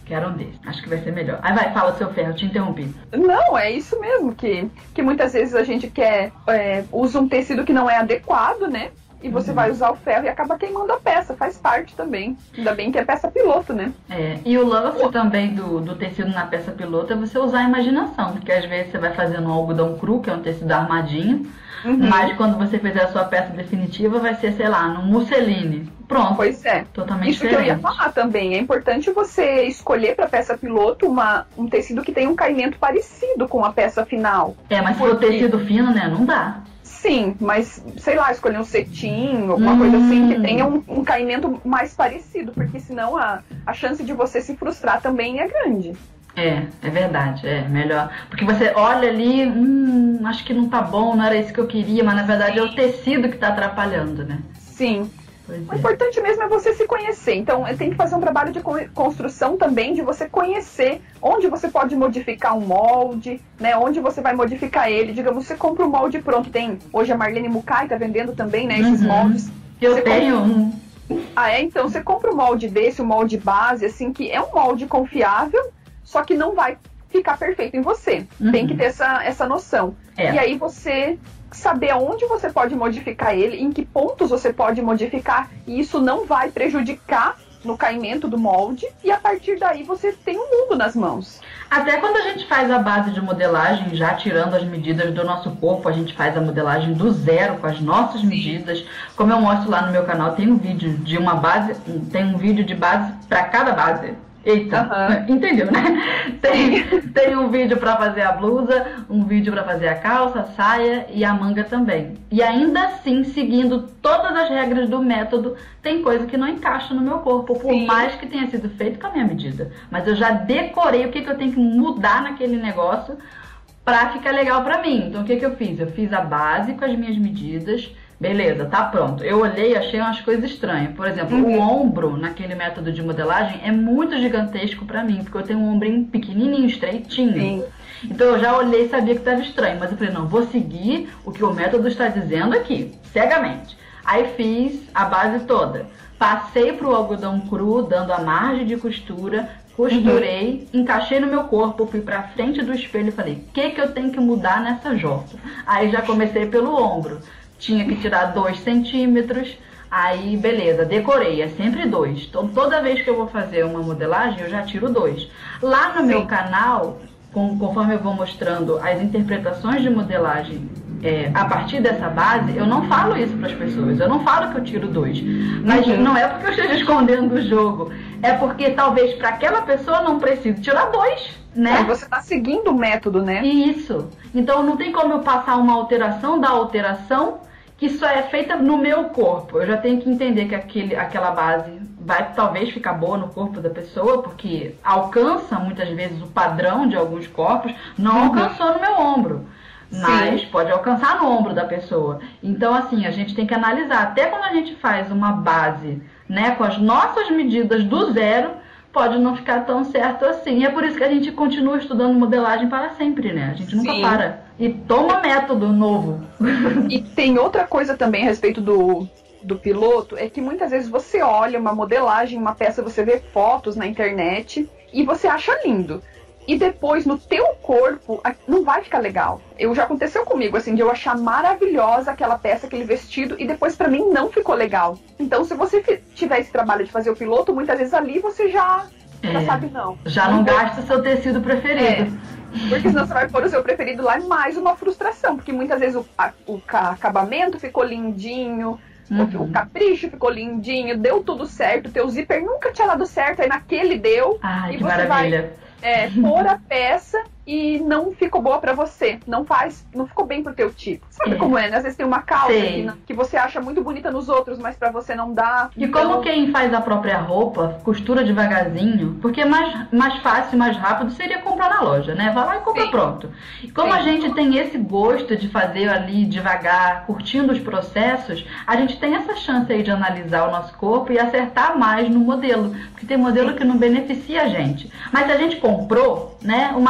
Quero um desse. Acho que vai ser melhor. Aí vai, fala, seu ferro, te interrompi.
Não, é isso mesmo, que, que muitas vezes a gente quer, é, usa um tecido que não é adequado, né? E você uhum. vai usar o ferro e acaba queimando a peça, faz parte também. Ainda bem que é peça piloto, né?
É, e o lance oh. também do, do tecido na peça piloto é você usar a imaginação, porque às vezes você vai fazendo um algodão cru, que é um tecido armadinho, uhum. mas quando você fizer a sua peça definitiva vai ser, sei lá, no musseline. Pronto.
Pois é.
Totalmente
Isso
diferente.
que eu ia falar também. É importante você escolher para peça piloto uma, um tecido que tenha um caimento parecido com a peça final.
É, mas porque... se for tecido fino, né, não dá.
Sim, mas, sei lá, escolher um cetim, alguma hum. coisa assim, que tenha um, um caimento mais parecido, porque senão a, a chance de você se frustrar também é grande.
É, é verdade, é melhor. Porque você olha ali, hum, acho que não tá bom, não era isso que eu queria, mas na verdade Sim. é o tecido que tá atrapalhando, né?
Sim. O importante mesmo é você se conhecer. Então, tem que fazer um trabalho de construção também, de você conhecer onde você pode modificar um molde, né? Onde você vai modificar ele. Digamos, você compra um molde pronto. Tem, hoje a Marlene Mukai tá vendendo também, né? Esses uhum. moldes.
Eu
você
tenho
compra...
um.
Ah, é? Então, você compra um molde desse, um molde base, assim, que é um molde confiável, só que não vai ficar perfeito em você. Uhum. Tem que ter essa, essa noção. É. E aí você... saber aonde você pode modificar ele, em que pontos você pode modificar, e isso não vai prejudicar no caimento do molde, e a partir daí você tem um mundo nas mãos.
Até quando a gente faz a base de modelagem, já tirando as medidas do nosso corpo, a gente faz a modelagem do zero, com as nossas Sim. medidas. Como eu mostro lá no meu canal, tem um vídeo de uma base, tem um vídeo de base para cada base. Eita, uhum. entendeu, né? Tem, tem um vídeo pra fazer a blusa, um vídeo pra fazer a calça, a saia e a manga também. E ainda assim, seguindo todas as regras do método, tem coisa que não encaixa no meu corpo, por Sim. mais que tenha sido feito com a minha medida. Mas eu já decorei o que, que eu tenho que mudar naquele negócio pra ficar legal pra mim. Então o que, que eu fiz? Eu fiz a base com as minhas medidas. Beleza, tá pronto. Eu olhei e achei umas coisas estranhas. Por exemplo, uhum. o ombro naquele método de modelagem é muito gigantesco pra mim, porque eu tenho um ombrinho pequenininho, estreitinho. Sim. Então eu já olhei e sabia que estava estranho, mas eu falei, não, vou seguir o que o método está dizendo aqui, cegamente. Aí fiz a base toda. Passei pro algodão cru, dando a margem de costura, costurei, uhum. encaixei no meu corpo, fui pra frente do espelho e falei, o que que eu tenho que mudar nessa jota? Aí já comecei pelo ombro. Tinha que tirar dois centímetros, aí beleza, decorei, é sempre dois. Então toda vez que eu vou fazer uma modelagem, eu já tiro dois. Lá no Sim. meu canal, com, conforme eu vou mostrando as interpretações de modelagem é, a partir dessa base, eu não falo isso para as pessoas, eu não falo que eu tiro dois. Mas uhum. não é porque eu esteja escondendo o jogo, é porque talvez para aquela pessoa não precise tirar dois. Né?
É, você está seguindo o método, né?
Isso. Então não tem como eu passar uma alteração da alteração que só é feita no meu corpo. Eu já tenho que entender que aquele, aquela base vai talvez ficar boa no corpo da pessoa, porque alcança muitas vezes o padrão de alguns corpos, não uhum. alcançou no meu ombro. Mas Sim. pode alcançar no ombro da pessoa. Então assim, a gente tem que analisar. Até quando a gente faz uma base, né, com as nossas medidas do zero, pode não ficar tão certo assim. É por isso que a gente continua estudando modelagem para sempre, né? A gente nunca Sim. para. E toma método novo.
E tem outra coisa também a respeito do, do piloto, é que muitas vezes você olha uma modelagem, uma peça, você vê fotos na internet e você acha lindo. E depois, no teu corpo, não vai ficar legal. Eu, já aconteceu comigo, assim, de eu achar maravilhosa aquela peça, aquele vestido, e depois pra mim não ficou legal. Então, se você tiver esse trabalho de fazer o piloto, muitas vezes ali você já, é, já sabe não.
Já não, não gasta o seu tecido preferido.
É. Porque senão você vai pôr o seu preferido lá e mais uma frustração. Porque muitas vezes o, a, o acabamento ficou lindinho, uhum. o capricho ficou lindinho, deu tudo certo, teu zíper nunca tinha dado certo, aí naquele deu.
Ai,
e
que
você
maravilha.
vai é, pôr a peça e não ficou boa pra você. Não faz, não ficou bem pro teu tipo. Sabe é. como é, né? Às vezes tem uma calça que, que você acha muito bonita nos outros, mas pra você não dá.
E
então...
como quem faz a própria roupa, costura devagarzinho, porque mais, mais fácil, mais rápido seria comprar na loja, né? Vai lá e compra Sim. pronto. E como Sim. a gente tem esse gosto de fazer ali devagar, curtindo os processos, a gente tem essa chance aí de analisar o nosso corpo e acertar mais no modelo. Porque tem modelo Sim. que não beneficia a gente. Mas se a gente comprou, né? O máximo que a gente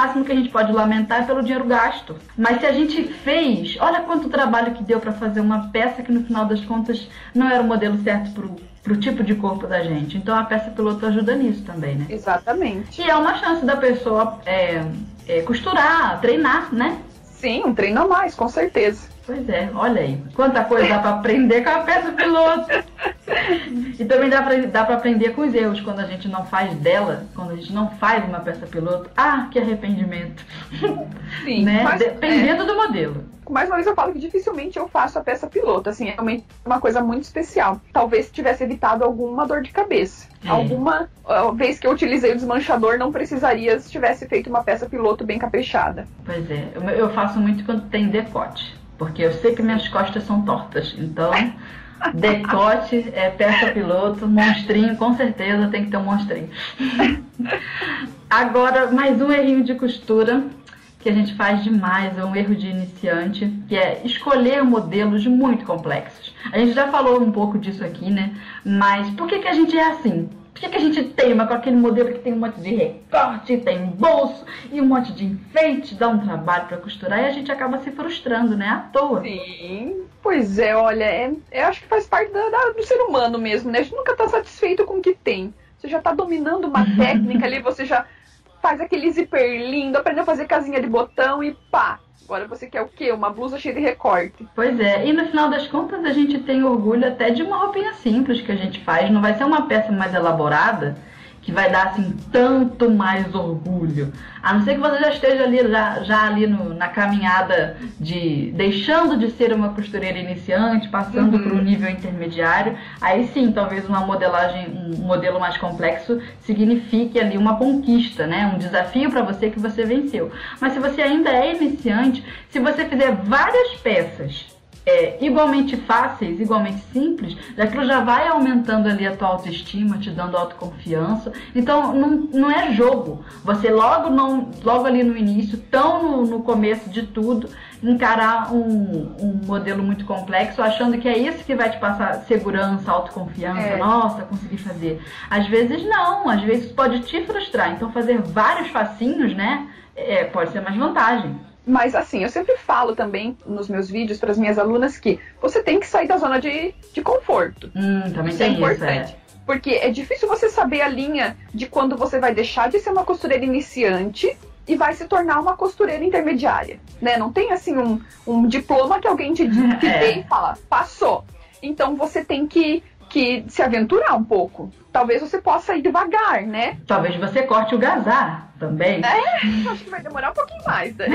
gente pode lamentar pelo dinheiro gasto. Mas se a gente fez, olha quanto trabalho que deu para fazer uma peça que no final das contas não era o modelo certo pro, pro tipo de corpo da gente. Então a peça piloto ajuda nisso também, né?
Exatamente.
E é uma chance da pessoa é, é, costurar, treinar, né?
Sim, um treino a mais, com certeza.
Pois é, olha aí, quanta coisa dá para aprender com a peça piloto. E também dá para dá para aprender com os erros, quando a gente não faz dela, quando a gente não faz uma peça piloto. Ah, que arrependimento.
Sim,
né?
mas,
Dependendo
é,
do modelo.
Mais uma vez eu falo que dificilmente eu faço a peça piloto, assim, é realmente uma coisa muito especial. Talvez tivesse evitado alguma dor de cabeça. É. Alguma uh, vez que eu utilizei o desmanchador, não precisaria se tivesse feito uma peça piloto bem caprichada.
Pois é, eu, eu faço muito quando tem decote. Porque eu sei que minhas costas são tortas. Então, decote, é, peça piloto, monstrinho, com certeza tem que ter um monstrinho. Agora, mais um errinho de costura que a gente faz demais, é um erro de iniciante, que é escolher modelos muito complexos. A gente já falou um pouco disso aqui, né? Mas por que que a gente é assim? Por que que a gente teima com aquele modelo que tem um monte de recorte, tem bolso e um monte de enfeite, dá um trabalho para costurar e a gente acaba se frustrando, né? À toa.
Sim, pois é, olha, é, eu acho que faz parte da, da, do ser humano mesmo, né? A gente nunca tá satisfeito com o que tem. Você já tá dominando uma técnica ali, você já faz aquele zíper lindo, aprendeu a fazer casinha de botão e pá! Agora você quer o quê? Uma blusa cheia de recorte.
Pois é, e no final das contas a gente tem orgulho até de uma roupinha simples que a gente faz. Não vai ser uma peça mais elaborada que vai dar assim tanto mais orgulho. A não ser que você já esteja ali, já, já ali no, na caminhada de deixando de ser uma costureira iniciante, passando uhum. para um nível intermediário. Aí sim, talvez uma modelagem, um modelo mais complexo signifique ali uma conquista, né? Um desafio para você que você venceu. Mas se você ainda é iniciante, se você fizer várias peças É, igualmente fáceis, igualmente simples, aquilo já vai aumentando ali a tua autoestima, te dando autoconfiança. Então não, não é jogo. Você logo, não, logo ali no início, tão no, no começo de tudo, encarar um, um modelo muito complexo, achando que é isso que vai te passar segurança, autoconfiança. É. Nossa, consegui fazer. Às vezes não, às vezes pode te frustrar. Então fazer vários facinhos, né, é, pode ser mais vantagem.
Mas assim, eu sempre falo também nos meus vídeos para as minhas alunas que você tem que sair da zona de, de conforto.
Hum, também isso tem é importante. Isso, é.
Porque é difícil você saber a linha de quando você vai deixar de ser uma costureira iniciante e vai se tornar uma costureira intermediária, né? Não tem assim um, um diploma que alguém te, te é. dê e fala, passou. Então você tem que, que se aventurar um pouco. Talvez você possa ir devagar, né?
Talvez você corte o gazar também.
É, acho que vai demorar um pouquinho mais, né?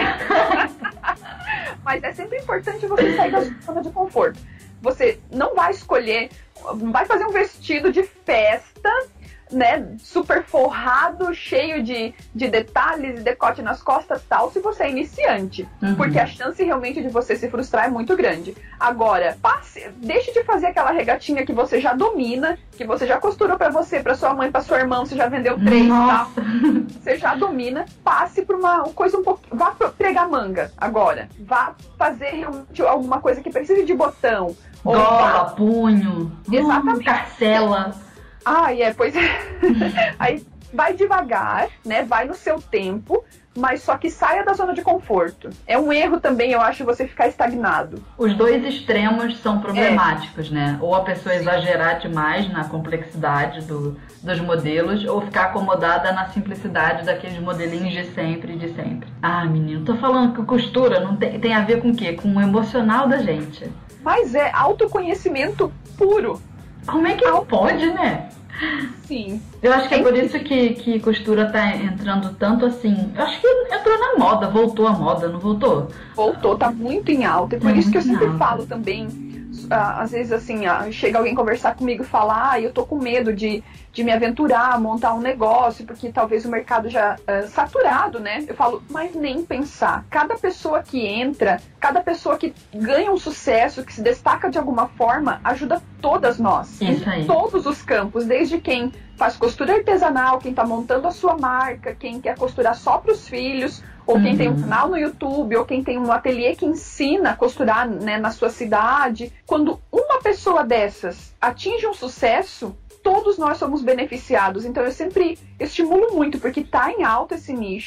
Mas é sempre importante você sair da zona de conforto. Você não vai escolher, não vai fazer um vestido de festa, né, super forrado, cheio de, de detalhes e decote nas costas tal, se você é iniciante. Uhum. Porque a chance realmente de você se frustrar é muito grande. Agora, passe, deixe de fazer aquela regatinha que você já domina, que você já costurou pra você, pra sua mãe, pra sua irmã, você já vendeu três e tal. Você já domina, passe por uma coisa um pouco... Vá pregar manga agora. Vá fazer realmente alguma coisa que precise de botão.
Gola, punho,
exatamente.
Hum, carcela.
Ah, é, pois é. Aí vai devagar, né? Vai no seu tempo, mas só que saia da zona de conforto. É um erro também, eu acho, você ficar estagnado.
Os dois extremos são problemáticos, é. né? Ou a pessoa exagerar demais na complexidade do, dos modelos, ou ficar acomodada na simplicidade daqueles modelinhos de sempre, de sempre. Ah, menino, tô falando que costura não tem, tem a ver com o quê? Com o emocional da gente.
Mas é autoconhecimento puro.
Como é que não pode, né?
Sim.
Eu acho que é por isso que, que costura tá entrando tanto assim. Eu acho que entrou na moda, voltou à moda, não voltou?
Voltou, tá muito em alta. E por
tá
isso que eu sempre
alta.
falo também, às vezes assim, chega alguém conversar comigo e falar, ah, eu tô com medo de, de me aventurar, montar um negócio, porque talvez o mercado já é saturado, né? Eu falo, mas nem pensar. Cada pessoa que entra, cada pessoa que ganha um sucesso, que se destaca de alguma forma, ajuda todas nós.
Isso aí.
Em todos os campos, desde quem faz costura artesanal, quem tá montando a sua marca, quem quer costurar só pros filhos, ou quem uhum. tem um canal no YouTube, ou quem tem um ateliê que ensina a costurar, né, na sua cidade. Quando uma pessoa dessas atinge um sucesso, todos nós somos beneficiados. Então eu sempre estimulo muito, porque tá em alta esse nicho,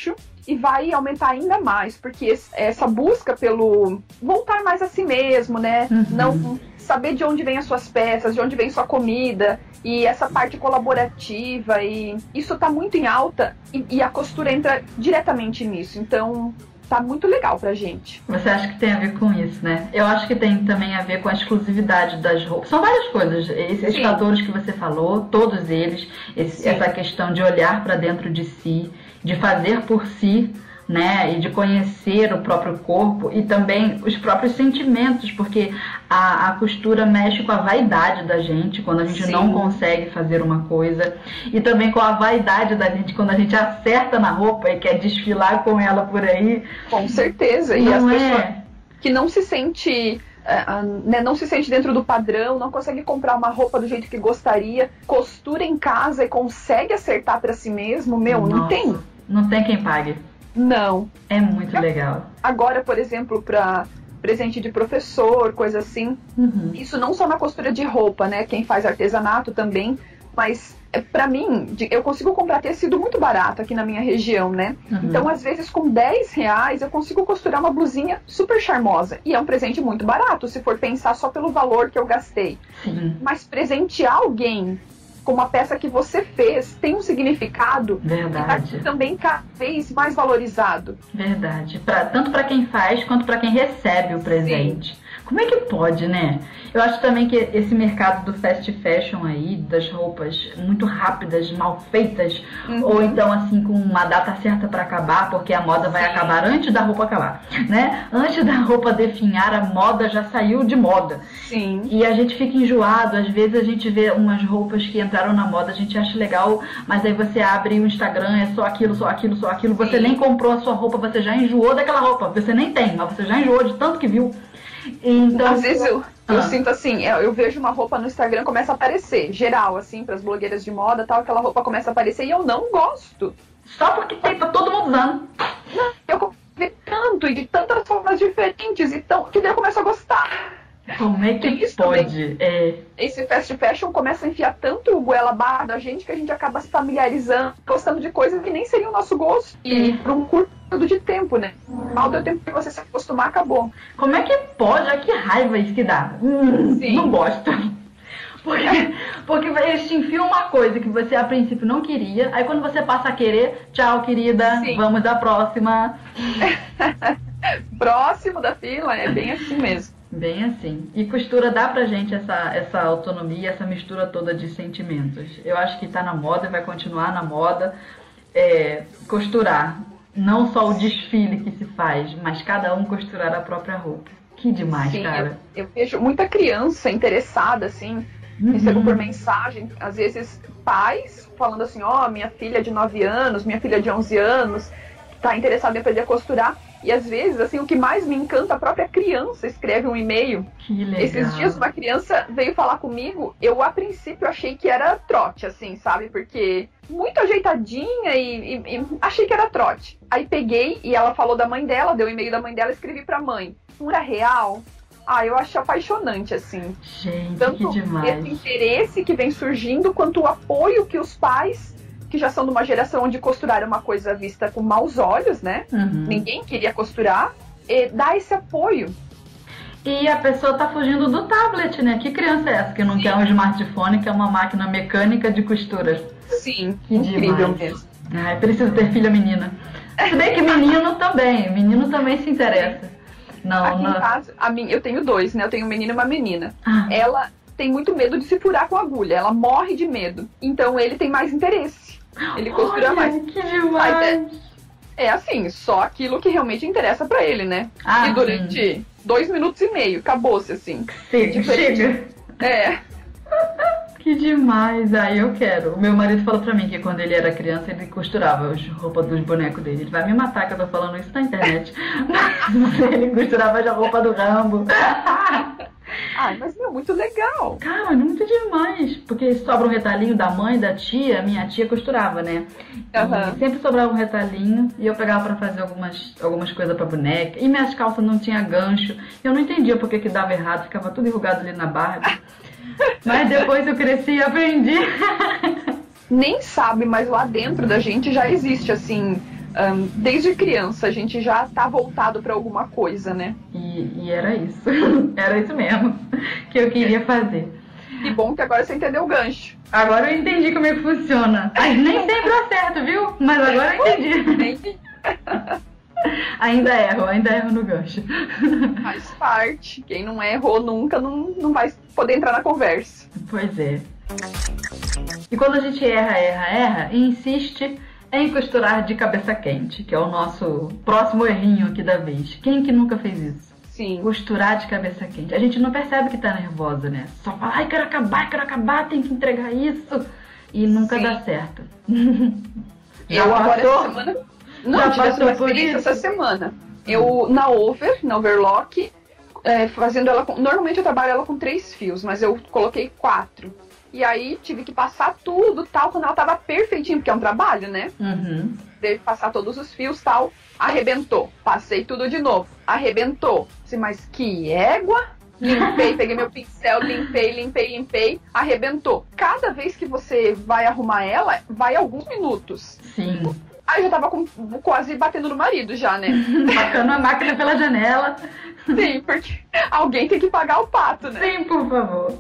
e vai aumentar ainda mais, porque essa busca pelo voltar mais a si mesmo, né? Uhum. Não saber de onde vem as suas peças, de onde vem sua comida, e essa parte colaborativa, e isso tá muito em alta, e, e a costura entra diretamente nisso. Então, tá muito legal pra gente.
Você acha que tem a ver com isso, né? Eu acho que tem também a ver com a exclusividade das roupas. São várias coisas. Esses Sim. fatores que você falou, todos eles, esse, essa questão de olhar para dentro de si, de fazer por si, né? E de conhecer o próprio corpo e também os próprios sentimentos, porque a, a costura mexe com a vaidade da gente quando a gente Sim. não consegue fazer uma coisa, e também com a vaidade da gente quando a gente acerta na roupa e quer desfilar com ela por aí.
Com certeza. E
não
as
é...
pessoas que não se sente uh, né, não se sente dentro do padrão, não consegue comprar uma roupa do jeito que gostaria, costura em casa e consegue acertar para si mesmo, meu,
Nossa,
não tem.
Não tem quem pague.
Não.
É muito legal.
Agora, por exemplo, para presente de professor, coisa assim, uhum. isso não só na costura de roupa, né? Quem faz artesanato também, mas pra mim, eu consigo comprar tecido muito barato aqui na minha região, né? Uhum. Então, às vezes, com dez reais, eu consigo costurar uma blusinha super charmosa. E é um presente muito barato, se for pensar só pelo valor que eu gastei.
Sim.
Mas presentear alguém com uma peça que você fez tem um significado
Verdade.
que tá também cada vez mais valorizado.
Verdade. Pra, tanto para quem faz quanto para quem recebe o presente. Sim. Como é que pode, né? Eu acho também que esse mercado do fast fashion aí, das roupas muito rápidas, mal feitas, uhum. ou então assim com uma data certa para acabar, porque a moda vai Sim. acabar antes da roupa acabar, né? Antes da roupa definhar, a moda já saiu de moda.
Sim.
E a gente fica enjoado, às vezes a gente vê umas roupas que entraram na moda, a gente acha legal, mas aí você abre o Instagram, é só aquilo, só aquilo, só aquilo, você Sim. nem comprou a sua roupa, você já enjoou daquela roupa, você nem tem, mas você já enjoou de tanto que viu. Então,
às vezes eu, eu
ah.
sinto assim, eu, eu vejo uma roupa no Instagram, começa a aparecer, geral, assim, pras blogueiras de moda e tal, aquela roupa começa a aparecer e eu não gosto.
Só porque tem, tá todo mundo usando.
Não, eu vi tanto e de tantas formas diferentes, então, que daí eu começo a gostar.
Como é que isso pode? É...
Esse fast fashion começa a enfiar tanto o goela abaixo da gente que a gente acaba se familiarizando, gostando de coisas que nem seriam o nosso gosto. E por um curto período de tempo, né? Mal deu tempo que você se acostumar, acabou.
Como é que pode? Que raiva isso que dá. Hum,
Sim.
Não gosto. Porque, porque eles te enfiam uma coisa que você a princípio não queria, aí quando você passa a querer, tchau, querida, Sim. vamos à próxima.
Próximo da fila, é bem assim mesmo.
Bem assim. E costura dá pra gente essa, essa autonomia, essa mistura toda de sentimentos. Eu acho que tá na moda e vai continuar na moda. É, costurar. Não só o desfile que se faz, mas cada um costurar a própria roupa. Que demais,
Sim,
cara.
Eu, eu vejo muita criança interessada, assim, uhum. recebo por mensagem, às vezes pais falando assim, ó, oh, minha filha de nove anos, minha filha de onze anos, tá interessada em aprender a costurar. E às vezes, assim, o que mais me encanta, a própria criança escreve um e-mail.
Que legal.
Esses dias uma criança veio falar comigo, eu a princípio achei que era trote, assim, sabe? Porque muito ajeitadinha e, e, e achei que era trote. Aí peguei e ela falou da mãe dela, deu o e-mail da mãe dela, escrevi pra mãe. Não era real? Ah, eu acho apaixonante, assim.
Gente,
tanto
que demais.
Esse interesse que vem surgindo, quanto o apoio que os pais... que já são de uma geração onde costurar é uma coisa vista com maus olhos, né?
Uhum.
Ninguém queria costurar. E dá esse apoio.
E a pessoa tá fugindo do tablet, né? Que criança é essa que não Sim. quer um smartphone, que é uma máquina mecânica de costura?
Sim,
que
incrível
demais.
mesmo.
Ai, preciso ter filha menina. Se bem que menino também, menino também se interessa. Não,
Aqui
não...
em casa, a minha, eu tenho dois, né? Eu tenho um menino e uma menina.
Ah.
Ela tem muito medo de se furar com agulha, ela morre de medo. Então ele tem mais interesse. Ele costura
Olha,
mais.
Que demais!
É, é assim, só aquilo que realmente interessa pra ele, né?
Ah,
e durante sim. dois minutos e meio, acabou-se assim.
Sim, chega.
É.
Que demais! Aí eu quero. O meu marido falou pra mim que quando ele era criança ele costurava as roupas dos bonecos dele. Ele vai me matar que eu tô falando isso na internet. Mas ele costurava a roupa do Rambo.
Ai, mas meu, muito legal.
Cara, muito demais. Porque sobra um retalhinho da mãe, da tia. Minha tia costurava, né?
Uhum.
E sempre sobrava um retalhinho. E eu pegava pra fazer algumas, algumas coisas pra boneca. E minhas calças não tinha gancho. Eu não entendia por que que dava errado. Ficava tudo enrugado ali na barra. Mas depois eu cresci e aprendi.
Nem sabe, mas lá dentro da gente já existe, assim... um, desde criança a gente já tá voltado para alguma coisa, né?
E, e era isso. Era isso mesmo que eu queria fazer.
Que bom que agora você entendeu o gancho.
Agora eu entendi como é que funciona. Mas nem sempre eu acerto, viu? Mas agora eu entendi. Ainda erro, ainda erro no gancho.
Faz parte. Quem não errou nunca não, não vai poder entrar na conversa.
Pois é. E quando a gente erra, erra, erra e insiste em costurar de cabeça quente, que é o nosso próximo errinho aqui da vez. Quem que nunca fez isso?
Sim.
Costurar de cabeça quente. A gente não percebe que tá nervosa, né? Só fala, ai, quero acabar, quero acabar, tem que entregar isso. E nunca Sim. dá certo.
Já Eu agora essa semana... Não, Já tive essa experiência essa semana. Eu, na over, na overlock, é, fazendo ela com... Normalmente eu trabalho ela com três fios, mas eu coloquei quatro. E aí tive que passar tudo, tal, quando ela tava perfeitinho, porque é um trabalho, né?
Uhum.
Deve passar todos os fios, tal. Arrebentou. Passei tudo de novo. Arrebentou. Assim, mas que égua? Limpei, peguei meu pincel, limpei, limpei, limpei. Arrebentou. Cada vez que você vai arrumar ela, vai alguns minutos.
Sim.
Aí eu já tava com, quase batendo no marido já, né?
Tacando a máquina pela janela.
Sim, porque alguém tem que pagar o pato, né?
Sim, por favor.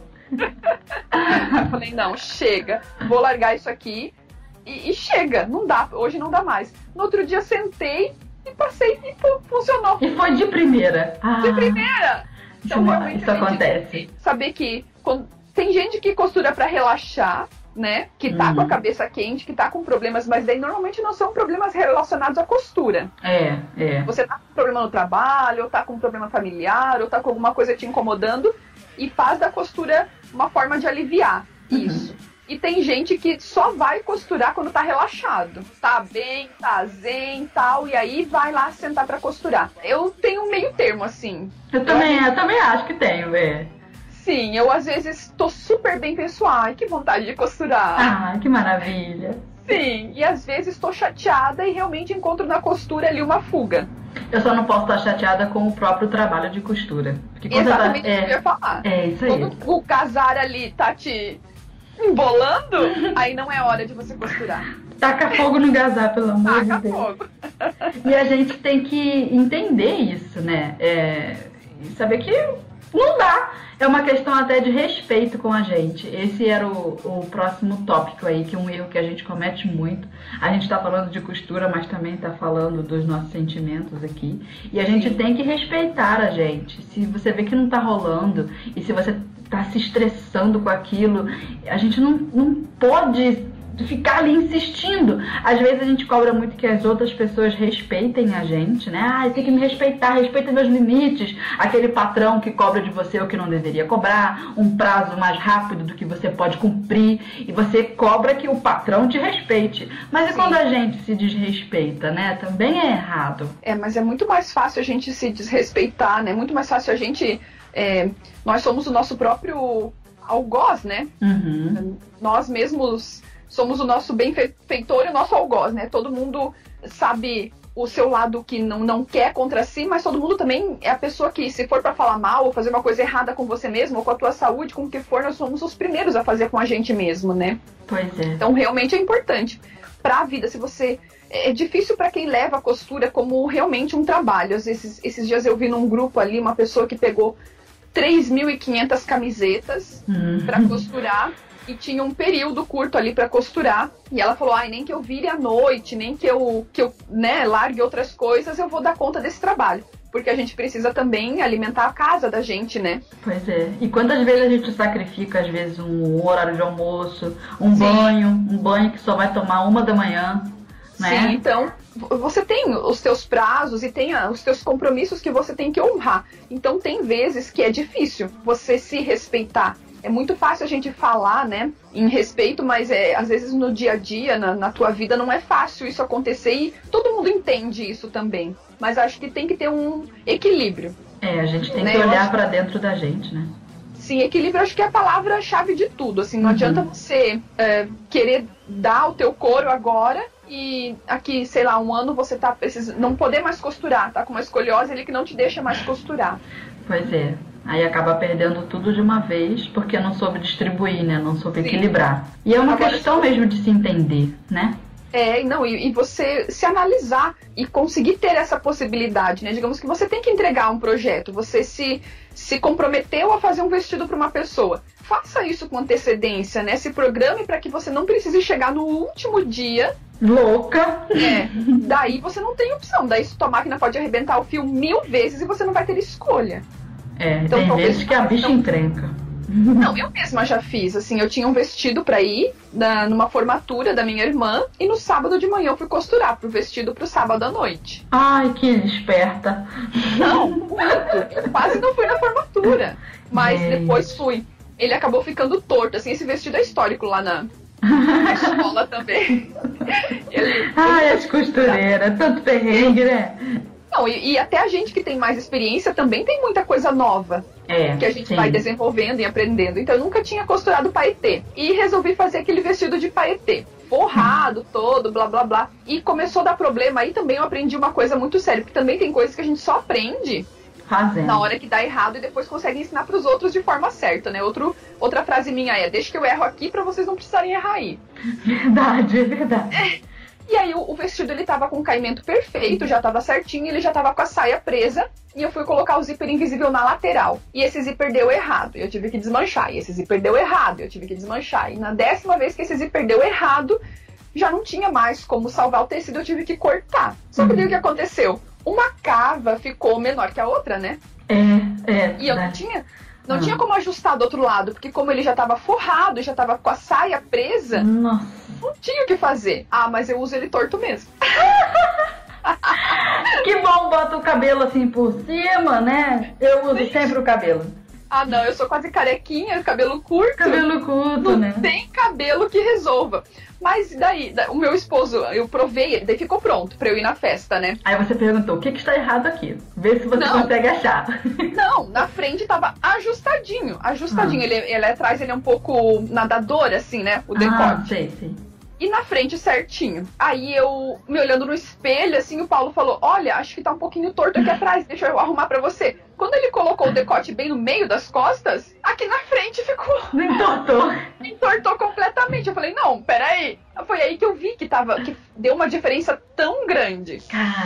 Eu falei, não, chega. Vou largar isso aqui e, e chega. Não dá, hoje não dá mais. No outro dia sentei e passei e funcionou.
E foi de primeira.
Ah, de primeira. Então,
isso,
realmente,
isso acontece.
Saber que quando, tem gente que costura pra relaxar, né? Que tá uhum. com a cabeça quente, que tá com problemas, mas daí normalmente não são problemas relacionados à costura.
É, é.
Você tá com problema no trabalho, ou tá com um problema familiar, ou tá com alguma coisa te incomodando e faz da costura uma forma de aliviar uhum. isso. E tem gente que só vai costurar quando tá relaxado. Tá bem, tá zen e tal, e aí vai lá sentar pra costurar. Eu tenho um meio termo, assim.
Eu também, eu também acho que tenho, é.
Sim, eu às vezes tô super bem pessoal, ai, que vontade de costurar.
Ah, que maravilha.
Sim, e às vezes tô chateada e realmente encontro na costura ali uma fuga.
Eu só não posso estar chateada com o próprio trabalho de costura.
Porque exatamente
tá...
o que eu ia falar.
É, isso aí.
Quando o casar ali tá te embolando, aí não é hora de você costurar.
Taca fogo no gazar, pelo amor de Deus.
Taca fogo.
E a gente tem que entender isso, né? É... Saber que não dá. É uma questão até de respeito com a gente. Esse era o, o próximo tópico aí, que é um erro que a gente comete muito. A gente tá falando de costura, mas também tá falando dos nossos sentimentos aqui. E a gente tem que respeitar a gente. Se você vê que não tá rolando, e se você tá se estressando com aquilo, a gente não, não pode ficar ali insistindo. Às vezes a gente cobra muito que as outras pessoas respeitem a gente, né? Ah, tem que me respeitar, respeita meus limites. Aquele patrão que cobra de você o que não deveria cobrar, um prazo mais rápido do que você pode cumprir, e você cobra que o patrão te respeite. Mas e Sim. quando a gente se desrespeita, né? Também é errado.
É, mas é muito mais fácil a gente se desrespeitar, né? Muito mais fácil a gente... É, nós somos o nosso próprio algoz, né?
Uhum.
Nós mesmos... Somos o nosso benfeitor e o nosso algoz, né? Todo mundo sabe o seu lado que não, não quer contra si, mas todo mundo também é a pessoa que, se for pra falar mal ou fazer uma coisa errada com você mesmo, ou com a tua saúde, com o que for, nós somos os primeiros a fazer com a gente mesmo, né?
Pois é.
Então, realmente é importante. Pra vida, se você... É difícil pra quem leva a costura como realmente um trabalho. Às vezes, esses dias eu vi num grupo ali uma pessoa que pegou três mil e quinhentas camisetas
uhum.
pra costurar. E tinha um período curto ali pra costurar. E ela falou, ai, nem que eu vire à noite, nem que eu, que eu né, largue outras coisas, eu vou dar conta desse trabalho. Porque a gente precisa também alimentar a casa da gente, né?
Pois é. E quantas vezes a gente sacrifica, às vezes, um horário de almoço, um Sim. banho, um banho que só vai tomar uma da manhã, né?
Sim, então, você tem os teus prazos e tem os teus compromissos que você tem que honrar. Então, tem vezes que é difícil você se respeitar. É muito fácil a gente falar, né, em respeito, mas é, às vezes no dia a dia, na, na tua vida, não é fácil isso acontecer e todo mundo entende isso também. Mas acho que tem que ter um equilíbrio.
É, a gente tem
né?
que olhar acho... pra dentro da gente, né?
Sim, equilíbrio acho que é a palavra-chave de tudo. Assim, não uhum. adianta você é, querer dar o teu couro agora e aqui, sei lá, um ano você tá precisando, não poder mais costurar, tá com uma escoliose ali que não te deixa mais costurar.
Pois é. Aí acaba perdendo tudo de uma vez, porque não soube distribuir, né? Não soube
Sim.
equilibrar. E é uma
Agora,
questão mesmo de se entender, né?
É, não, e, e você se analisar e conseguir ter essa possibilidade, né? Digamos que você tem que entregar um projeto, você se, se comprometeu a fazer um vestido para uma pessoa. Faça isso com antecedência, né? Se programe para que você não precise chegar no último dia
louca.
É, daí você não tem opção, daí sua máquina pode arrebentar o fio mil vezes e você não vai ter escolha.
É, então, tem vezes que a bicha encrenca.
Não, eu mesma já fiz, assim, eu tinha um vestido pra ir na, numa formatura da minha irmã e no sábado de manhã eu fui costurar pro vestido pro sábado à noite.
Ai, que esperta.
Não, muito. Eu quase não fui na formatura, mas
Gente.
Depois fui. Ele acabou ficando torto, assim, esse vestido é histórico lá na, na escola também. Ele,
Ai, as costureiras, tanto perrengue, né?
Não, e, e até a gente que tem mais experiência também tem muita coisa nova.
É,
que a gente
sim.
vai desenvolvendo e aprendendo. Então eu nunca tinha costurado paetê. E resolvi fazer aquele vestido de paetê. Forrado todo, blá blá blá. E começou a dar problema. Aí também eu aprendi uma coisa muito séria. Porque também tem coisas que a gente só aprende
fazendo
na hora que dá errado e depois consegue ensinar pros outros de forma certa, né? Outro, outra frase minha é: deixa que eu erro aqui pra vocês não precisarem errar aí.
Verdade, é verdade.
É. E aí o, o vestido ele tava com o caimento perfeito, já tava certinho, ele já tava com a saia presa. E eu fui colocar o zíper invisível na lateral. E esse zíper deu errado, eu tive que desmanchar. E esse zíper deu errado, eu tive que desmanchar. E na décima vez que esse zíper deu errado, já não tinha mais como salvar o tecido, eu tive que cortar. Só que daí o que aconteceu? Uma cava ficou menor que a outra, né?
É, é.
E eu
né?
não tinha... Não
ah.
tinha como ajustar do outro lado, porque como ele já tava forrado, já tava com a saia presa,
Nossa.
não tinha o que fazer. Ah, mas eu uso ele torto mesmo.
Que bom, bota o cabelo assim por cima, né? Eu uso
Sim.
sempre o cabelo.
Ah, não, eu sou quase carequinha, cabelo curto.
Cabelo curto,
não
né?
tem cabelo que resolva. Mas daí, o meu esposo, eu provei ele, daí ficou pronto pra eu ir na festa, né?
Aí você perguntou, o que que está errado aqui? Vê se você
Não.
consegue achar.
Não, na frente tava ajustadinho, ajustadinho.
Ah.
Ele, ele atrás, ele é um pouco nadador, assim, né? O decote.
Ah, sei, sei.
E na frente certinho. Aí eu, me olhando no espelho, assim, o Paulo falou: olha, acho que tá um pouquinho torto aqui atrás, deixa eu arrumar pra você. Quando ele colocou o decote bem no meio das costas, aqui na frente ficou...
Entortou.
Entortou completamente. Eu falei: não, peraí. Foi aí que eu vi que, tava, que deu uma diferença tão grande.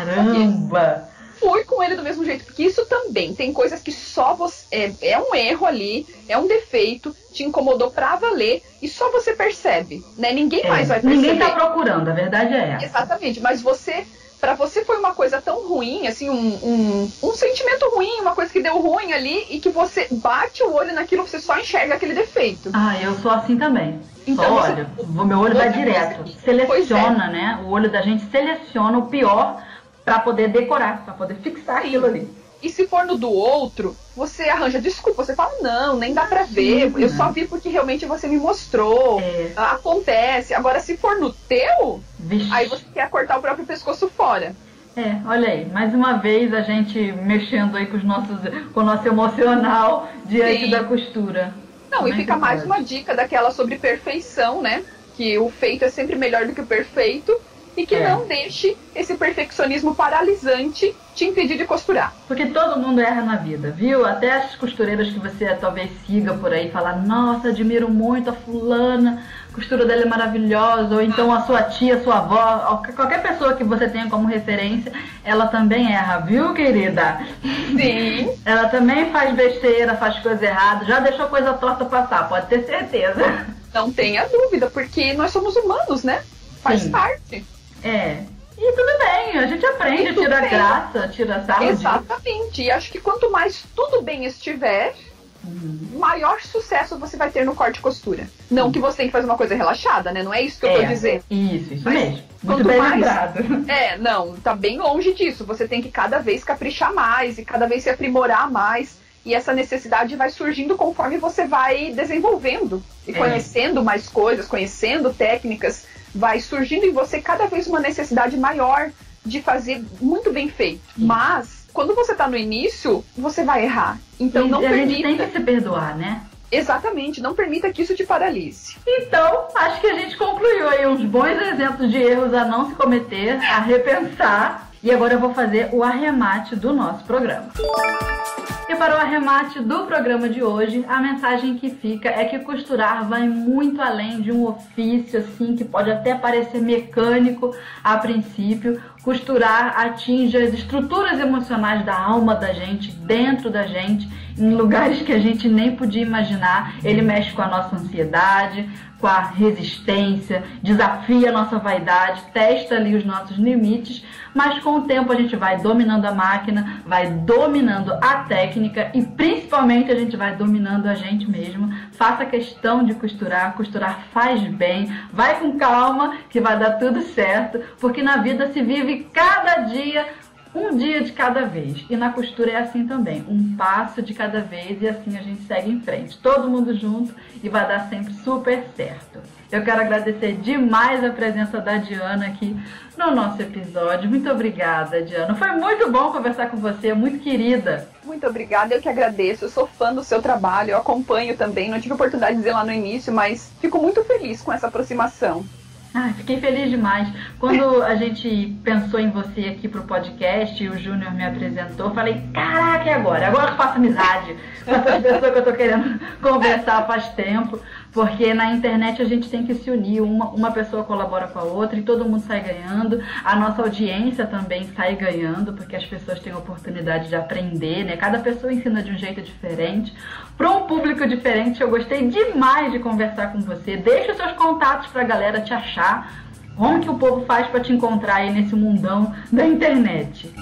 Caramba!
Fui com ele do mesmo jeito, porque isso também tem coisas que só você... É, é um erro ali, é um defeito, te incomodou pra valer, e só você percebe, né? Ninguém
É,
mais vai perceber.
ninguém tá procurando, a verdade é essa.
Exatamente, mas você... Pra você foi uma coisa tão ruim, assim, um, um, um sentimento ruim, uma coisa que deu ruim ali, e que você bate o olho naquilo, você só enxerga aquele defeito.
Ah, eu sou assim também.
Então
só
você-
olho, o meu olho vai direto. Seleciona,
Pois é.
né? O olho da gente seleciona o pior pra poder decorar, pra poder fixar aquilo ali.
E se for no do outro, você arranja desculpa, você fala: não, nem dá pra ver, eu só vi porque realmente você me mostrou,
É.
acontece. Agora, se for no teu,
Vixe.
aí você quer cortar o próprio pescoço fora.
É, olha aí, mais uma vez a gente mexendo aí com, os nossos, com o nosso emocional diante
Sim.
da costura.
Não,
Como
e
é
fica
que
mais
pode?
uma dica daquela sobre perfeição, né? Que o feito é sempre melhor do que o perfeito. E que
É.
não deixe esse perfeccionismo paralisante te impedir de costurar.
Porque todo mundo erra na vida, viu? Até as costureiras que você talvez siga por aí, falar: nossa, admiro muito a fulana, a costura dela é maravilhosa, ou então a sua tia, a sua avó, qualquer pessoa que você tenha como referência, ela também erra, viu, querida?
Sim.
Ela também faz besteira, faz coisa errada, já deixou coisa torta passar, pode ter certeza.
Não tenha dúvida, porque nós somos humanos, né? Faz
Sim.
parte.
É, e tudo bem, a gente aprende,
E tudo
tira
bem.
graça, tira sarro disso.
Exatamente. E acho que quanto mais tudo bem estiver,
Uhum.
maior sucesso você vai ter no corte e costura. Não que você tem que fazer uma coisa relaxada, né? Não é isso que eu tô
É,
dizendo.
Isso, isso
Mas
mesmo. Muito
quanto
bem
mais-
lembrado.
É, não, tá bem longe disso. Você tem que cada vez caprichar mais e cada vez se aprimorar mais. E essa necessidade vai surgindo conforme você vai desenvolvendo e
É.
conhecendo mais coisas, conhecendo técnicas. Vai surgindo em você cada vez uma necessidade maior de fazer muito bem feito. Mas, quando você tá no início, você vai errar. Então não
e a gente
permita.
tem que se perdoar, né?
Exatamente, não permita que isso te paralise.
Então, acho que a gente concluiu aí uns bons exemplos de erros a não se cometer, a repensar E agora eu vou fazer o arremate do nosso programa. E para o arremate do programa de hoje, a mensagem que fica é que costurar vai muito além de um ofício assim que pode até parecer mecânico a princípio. Costurar atinge as estruturas emocionais da alma da gente, dentro da gente, em lugares que a gente nem podia imaginar. Ele mexe com a nossa ansiedade, com a resistência, desafia a nossa vaidade, testa ali os nossos limites, mas com o tempo a gente vai dominando a máquina, vai dominando a técnica e principalmente a gente vai dominando a gente mesmo. Faça questão de costurar, costurar faz bem, vai com calma que vai dar tudo certo, porque na vida se vive cada dia um dia de cada vez. E na costura é assim também, um passo de cada vez e assim a gente segue em frente. Todo mundo junto e vai dar sempre super certo. Eu quero agradecer demais a presença da Diana aqui no nosso episódio. Muito obrigada, Diana. Foi muito bom conversar com você, muito querida.
Muito obrigada, eu que agradeço. Eu sou fã do seu trabalho, eu acompanho também. Não tive oportunidade de dizer lá no início, mas fico muito feliz com essa aproximação.
Ai, fiquei feliz demais. Quando a gente pensou em você aqui pro podcast e o Júnior me apresentou, eu falei, caraca, e agora? Agora eu faço amizade com essas pessoas que eu tô querendo conversar faz tempo, porque na internet a gente tem que se unir, uma, uma pessoa colabora com a outra e todo mundo sai ganhando. A nossa audiência também sai ganhando, porque as pessoas têm a oportunidade de aprender, né? Cada pessoa ensina de um jeito diferente. Para um público diferente, eu gostei demais de conversar com você. Deixa os seus contatos pra galera te achar. Como que o povo faz para te encontrar aí nesse mundão da internet?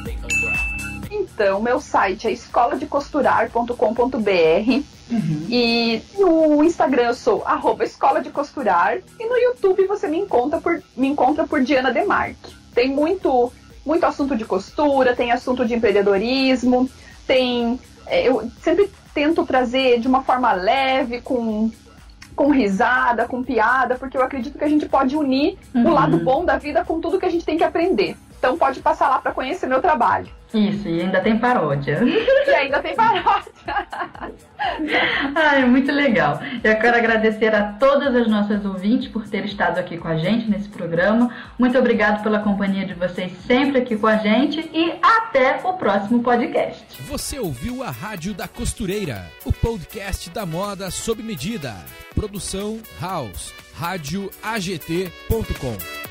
Então, meu site é escola de costurar ponto com ponto b r. Uhum. E no Instagram eu sou arroba escola de costurar. E no YouTube você me encontra por, me encontra por Diana Demarque. Tem muito, muito assunto de costura, tem assunto de empreendedorismo, tem... Eu sempre tento trazer de uma forma leve, com... com risada, com piada, porque eu acredito que a gente pode unir uhum. o lado bom da vida com tudo que a gente tem que aprender. Então pode passar lá para conhecer meu trabalho.
Isso, e ainda tem paródia.
E ainda tem paródia.
Ai, muito legal. Eu quero agradecer a todas as nossas ouvintes por ter estado aqui com a gente nesse programa. Muito obrigado pela companhia de vocês sempre aqui com a gente e até o próximo podcast.
Você ouviu a Rádio da Costureira, o podcast da moda sob medida. Produção House, rádio A G T ponto com.